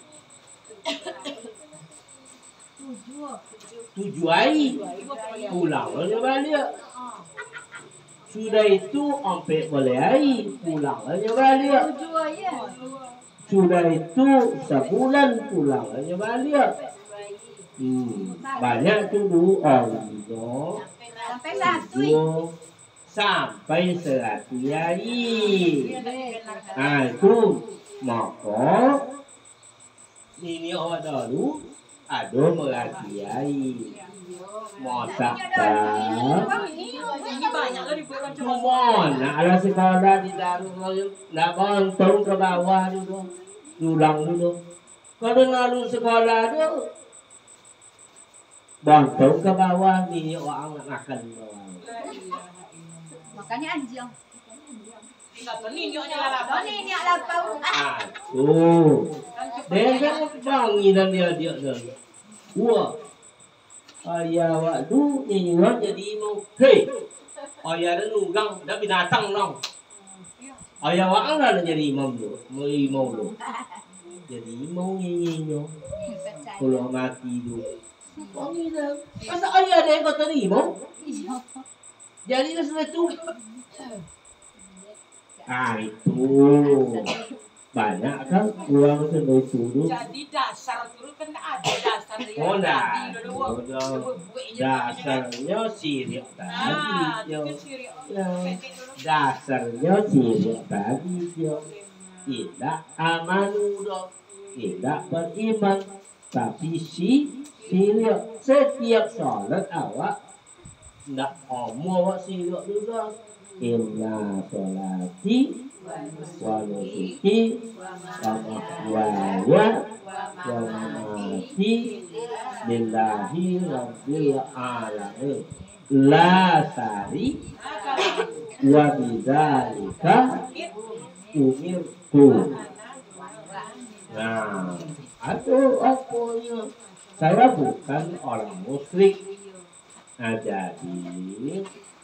Tujuh. tujuh hari pulang dia balik sudah itu sampai boleh hari pulang dia balik Tujuh ya. sudah itu sebulan pulang dia balik hmm banyak tu dua orang Sampai satu. tujuh sampai seratus hari Eh, ah itu maka ini awak dulu ada merahsiai motak tak Ini banyak lah dibuat orang cuma. cuma nak ala sekolah di dalam nak bantung ke bawah dulu tulang dulu kalau lalu sekolah tu bantung ke bawah ni orang nak makan bawah Makanya anjing. Tinggal tu ni nyoknya lah lah. Oh ni ni lapau. ah tu dia kan bangi dan dia dia dah wah ayah awak tu nyinyuan jadi mau hei ayah dah nugang dah binatang long ayah awak lah jadi imam tu mau imam tu jadi imam nyinyinyo kalau mati tu bangi dah masa ayah dia yang kata ni imam jadi dah selesai tu ah itu banyak kan uang sendiri turun Jadi dasar turun kan tak ada dasar dia. oh dah Tadi dulu. udah Buatnya dasarnya sirik Ah, tadi itu yo kan syirik. Ya. Pendek dulu. dasarnya sirik tadi yo tidak amanu dong tidak beriman tapi si sirik setiap salat awak tidak omong awak sirik juga inna sholati wa nusuki wa mahyaya wa mamati lillahi rabbil alamin la syarika wa bidzalika umirtu. Nah, aduh pokoknya saya bukan orang musyrik. Nah, jadi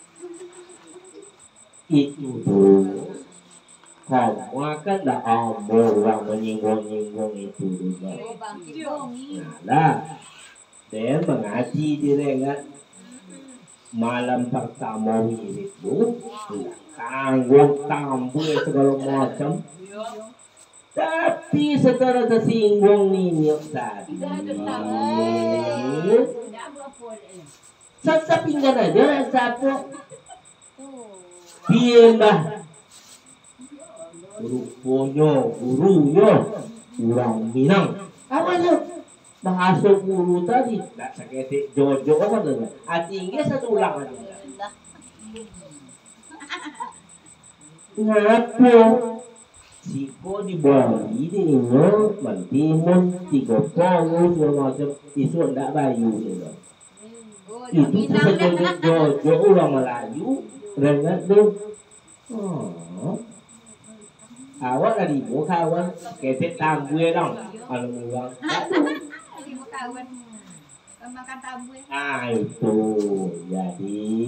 itu dulu kamu kan dah orang menyinggung-nyinggung itu dulu. Nah, dia mengaji di rengat malam pertama itu kanggung tambul segala macam. Tapi setelah tersinggung minyak tadi, saya pinggan aja sapu, piembah, rupanya gurunya orang Minang. Apa tu? Bahasa guru tadi tak sakit jojo apa tu? Artinya satu ulang aja. Ngapo? Siko di Bali ni no mantimun tiga puluh segala macam isu ndak bayu tu. Itu sesuatu jojo orang Melayu rengat tu. Oh. Awak tadi mau kawan ketek tambue dong. Kalau orang Tadi mau kawan makan tambu. ah itu jadi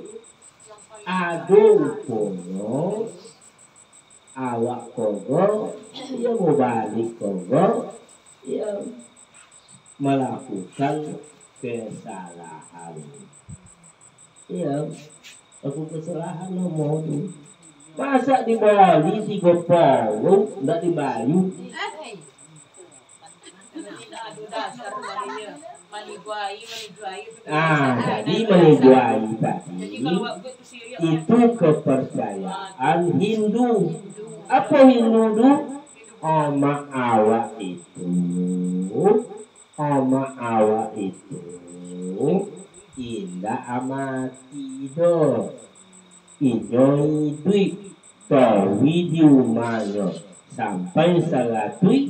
aduh kono awak kogo dia mau balik kogo dia melakukan kesalahan. Iya, aku kesalahan lo mau tu. Masa di Bali tiga puluh ndak dibayu? Dasar larinya maniguai maniguai Ah, jadi meniguai jadi kalau tadi waktu itu Syria itu kepercayaan Hindu. Apa Hindu tu? Oma awak itu, oma awak itu indah amati do, inyoi duit, tawi diumanya sampai salatui.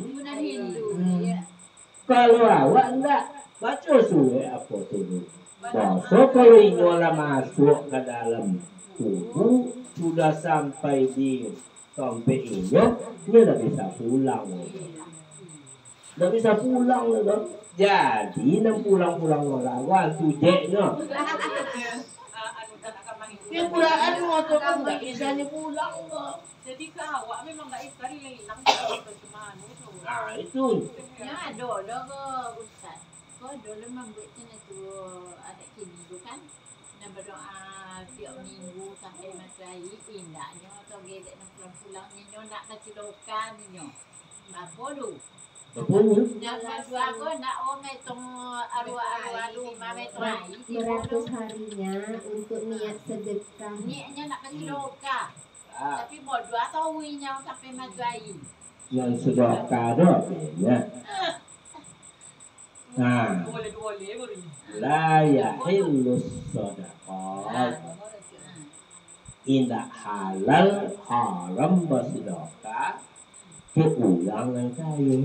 Kalau awak enggak baca suwe apa tu? Baca kalau inyola masuk ke dalam tubuh sudah sampai di sampai inyo, dia dah bisa pulang. Dah bisa pulang dah. Jadi nak pulang-pulang lawan tujeknya. anu dan akan mengikuti Dia pulangan motor pun tak bisanya pulang dah. jadi ke awak memang enggak istari yang hilang cuma anu tu Nah itu. Ya, dulu ke Ustaz. Kau dulu membuat macam tu ada kini tu kan. Dan berdoa tiap minggu sampai matahari indahnya atau gedek nak pulang-pulang ni nak nak cilokan ni. Apa tu? Betul. Dan dua aku nak omeh tong arwah-arwah lu mame trai. Beratus harinya untuk niat sedekah. Niatnya nak cilokan. Ah, Tapi bodoh atau winya sampai matahari. yang sudah kada ya. Nah, boleh-boleh baru ni la yahillu sadaqah. Indah halal haram bersedekah keulang yang kaya.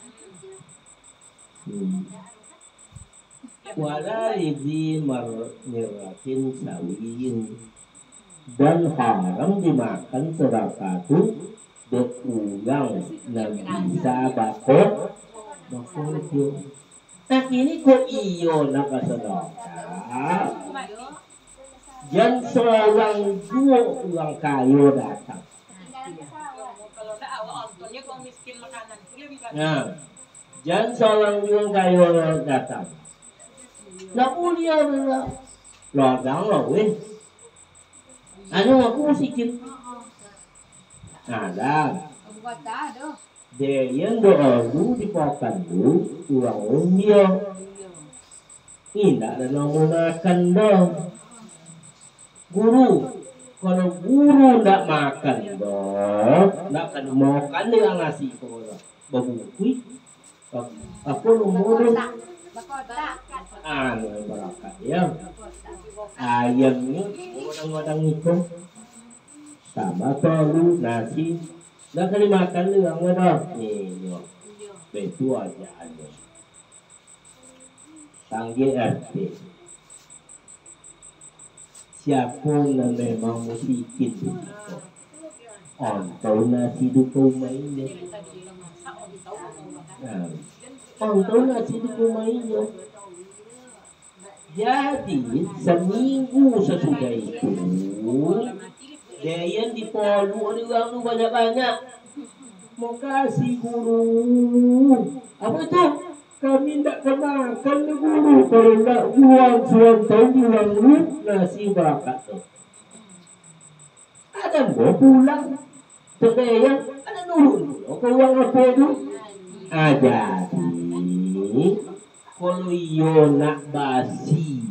Hmm. Wala idzi marmiratin sawiyin dan haram dimakan sedekah itu berulang dan bisa bakok bakok itu. Nah ini kok iyo nak sedekah. Dan seorang dua orang kaya datang. kalau tak awak ontonnya kau miskin makanan dia bisa Nah, dan seorang dua orang kaya datang. Nak mulia lah. Lodang lah weh. Anu aku sikit. Ada. Buat dah doh. Dia yang doa dulu dipakan dulu uang dia. Tidak ada nama makan dah. Guru, kalau guru tidak makan dah, tidak akan makan dia ngasih kepada babukui. Aku nomor Bakotak. anu berakat ya. Ayamnya kadang-kadang itu Tambah telur, nasi. Dah kali makan ni orang dah. Ni, ni. Betul aja ada. Panggil R T. Siapa yang memang musikin tu? Ontol nasi dukung mainnya. Ontol nasi dukung mainnya. Jadi seminggu sesudah itu dia yang di Polu ada orang tu banyak-banyak. Mau kasih guru. Apa tu? Kami tak kemakan ni guru. Kalau nak buang suantau buang lu nasi bakat tu. Ada mau pulang. Terbayang ada nurun. Kau uang apa tu? Ah, jadi kalau iyo nak basi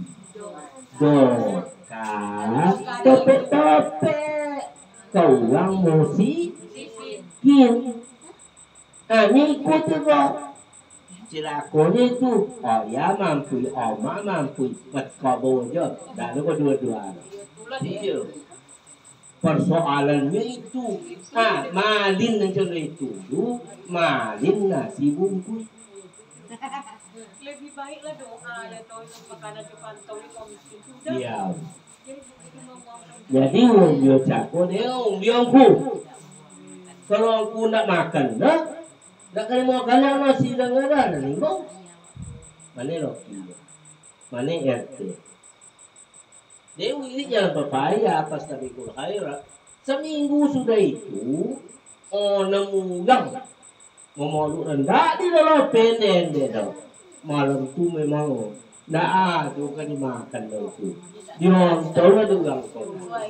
dokas topek-topek kau orang mesti kin. Ah, ni ikut juga. Cilakonya itu, oh ya mampu, oh mak mampu, buat kabo je, dah lupa dua-dua. Itu persoalannya itu, ah malin macam itu, malin nasi bungkus. Lebih baiklah doa lah tahu yang makanan depan tahu ni kau miskin sudah. Iya. Jadi kita ngomong. Jadi orang dia cakap dia orang dia aku. Kalau aku nak makan dah, nak kali mau makan nasi dengan ada ni bau. Mana Rocky? Mana R T? Dewi ini jalan papaya pas tapi kul khairat. Seminggu sudah itu, oh nemu yang ngomong rendah di dalam penden dia dah. Malam tu memang dah ada kan dimakan dah tu. Diontor lah dengan kau.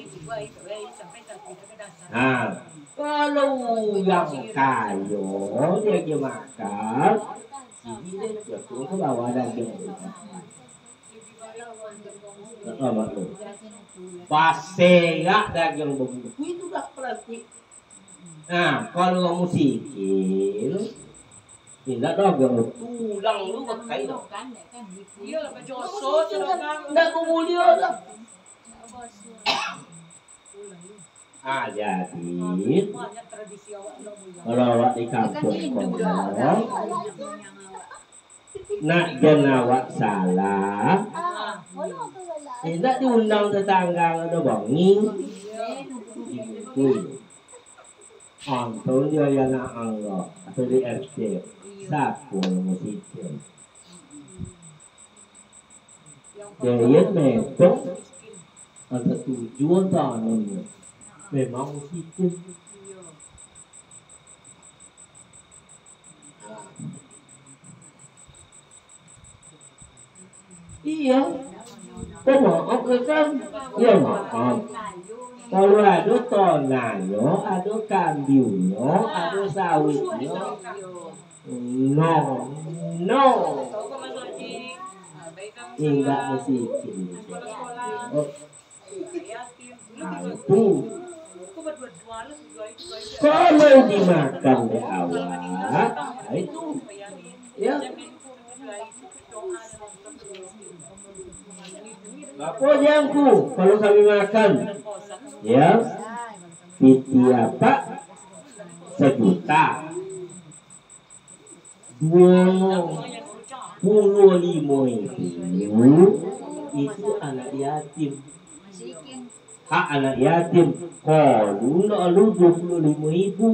Nah, kalau yang kayo dia dia makan, jadi dia tu ke bawah daging. Tak maklum. Pasegak daging begitu itu dah plastik. Nah, kalau musikin, tidak daging tulang lu pakai dah. Iya lah berjosot orang. Tidak kemudian dah. Ah, jadi Banyak tradisi awak lo mulia. kalau awak di kampung kono, nak jenawat salah, tidak diundang tetangga ada banging, itu. Antul dia yang nak anggap atau di R T, sapu musikin. Dia memang ada tujuan tanamnya, memang musikin. Iya, kau maaf kan? Ya maaf. Kalau ada tonannya, ada kambiunya, ada sawitnya, no, no, Tahu kau masuk di baik kamu tidak musikin. sekolah-sekolah. Oh, Yatim. nah itu. Kau berdua-dua lah berdua itu baik. Kalau dimakan di awal, nah itu, ya. Apa jangku kalau kami makan, ya, piti apa, sejuta, dua puluh lima itu, itu anak yatim, hak anak yatim, kalau lalu dua puluh lima ibu,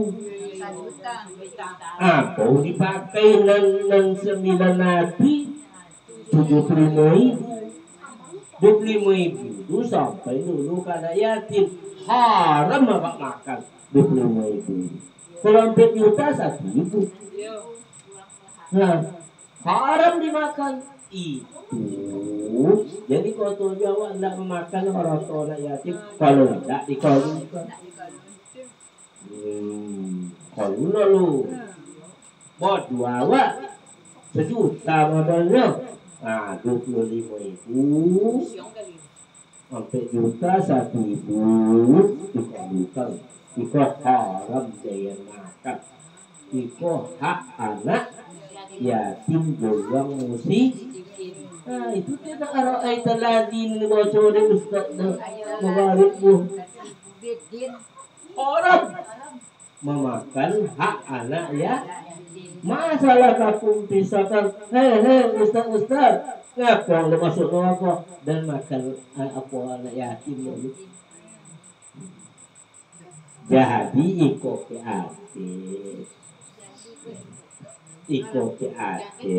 apa dipakai dan sembilan nanti tujuh puluh lima ibu. dua puluh lima ribu itu sampai dulu kada yatim haram makan makan dua puluh lima ribu. Kalau empat juta satu ribu. Nah, haram dimakan itu. Jadi kalau Jawa tidak memakan orang tua anak yatim, kalau tidak dikawinkan. Hmm, kalau lalu buat dua awak sejuta modalnya. Ah, dua puluh lima ribu sampai juta satu ribu dikabulkan. Ikut haram dia makan. Ikut hak anak yatim doang musik. Ah, itu tidak ada ayat ladin bocor di ustaz dah. Mubarak bu. orang memakan hak anak ya. Masalah kampung pisahkan, hei hei ustaz ustaz, ngapa lu masuk neraka dan makan uh, apa anak yatim dulu. Jadi ikut ke hati, ikut ke hati.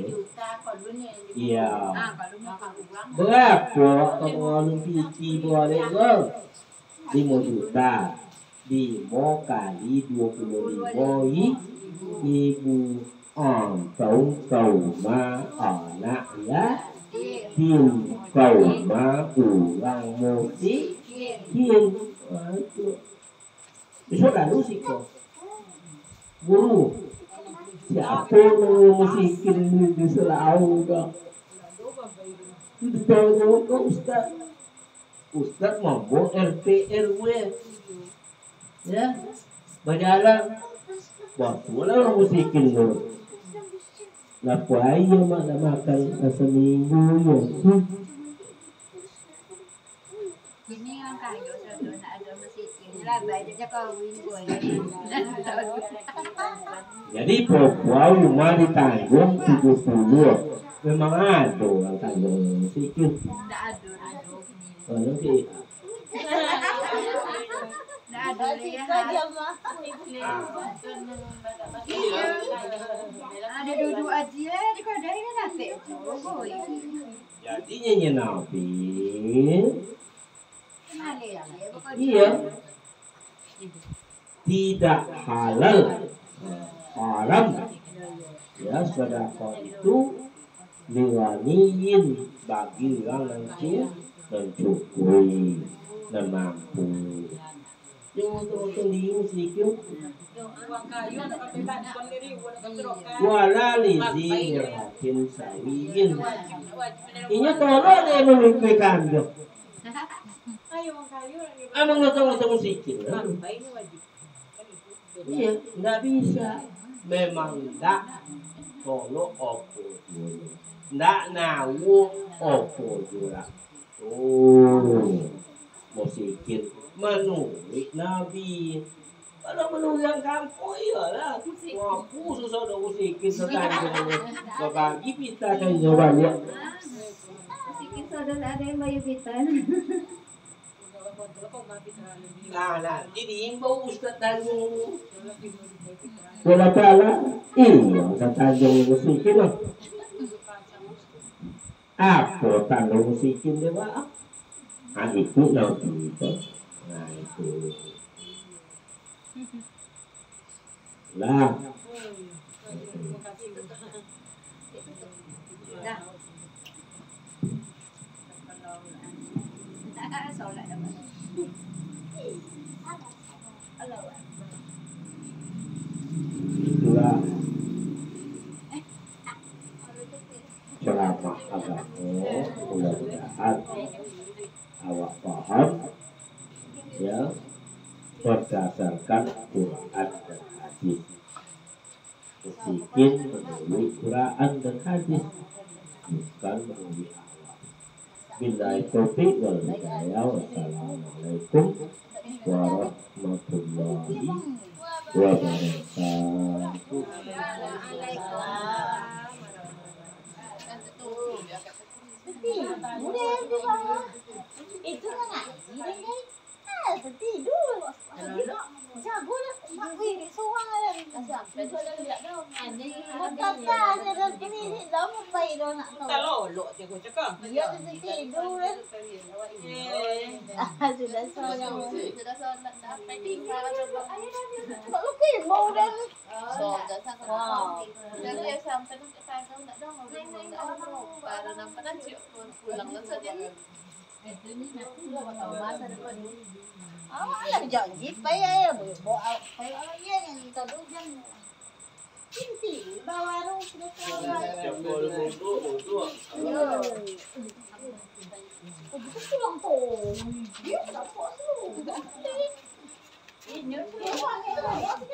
Iya. Berapa kalau lu pici boleh gol? Lima juta, lima kali dua puluh ribu. Ibu on tàu cầu ma ở nạ lá thiên cầu ma ủ răng mô tí thiên số là lu sih kok guru siapa yang musikin di Selau kok itu tahu kok Ustaz Ustaz mampu R T R W ya berjalan. Waktu lah musikin dulu. Lapu ayo mak nak makan seminggu ya. Ini orang kaya sudah nak ada musikin lah, baiknya kawin gue. Jadi perempuan rumah ditanggung tujuh puluh. Memang ada orang tanggung musikin. Tak ada, ada. Oh nanti. Ada lihat. Ada duduk aja di kedai kan nasi. Jadi nyanyi nabi. Iya. Tidak halal, haram. Ya sedekah itu diwaniin bagi orang yang mencukui dan mampu. Yung untuk liu sedikit. Wala lizi yakin sawiin. Inya tolong deh memikir kandung. Emang nggak tahu nggak sedikit. Iya, nggak bisa. Memang nggak tolong opo dulu. Nggak nawu opo dulu. Oh, musikin. Menulis Nabi. Kalau menulis kampung iyalah. Ngapu susah dah musikin setanjung. Berbagi pita kan banyak. Musikin saudara ada yang bayu pitan. Nah, nah, jadi imbau Ustaz Tanjung. Bola pala, iya, Tanjung musikin lah. Apa Tanjung musikin dia pak? Ah itu nanti itu. Nah itu. Lah. Itulah ceramah agama, mudah-mudahan awak paham ya berdasarkan Quran dan hadis. Musikin melalui Quran dan hadis, bukan melalui awam. Billahi taufiq wal hidayah. Wassalamualaikum warahmatullahi wabarakatuh. Itu nak ini ni. Ah, tidur. Jago lah. Mak wiri suang ada. Sampai tu ada tidak tahu. Ani bukan tak ada ini dah mulai dah nak tahu. Kalau lok je aku cakap. Dia mesti tidur. Ah, sudah solat. Sudah solat dah tinggal ayah dah. Mak lupa mau dah. Solat sampai jadi sampai nak tahu tak dah mau baru nampak kan pulang kan saja. Masa depan. Ah, yang janji payah bawa payah yang tadi jam. Inti bawa ru sudah Jam dua puluh dua. Itu pulang tu. Dia tak puas lu. Ini dia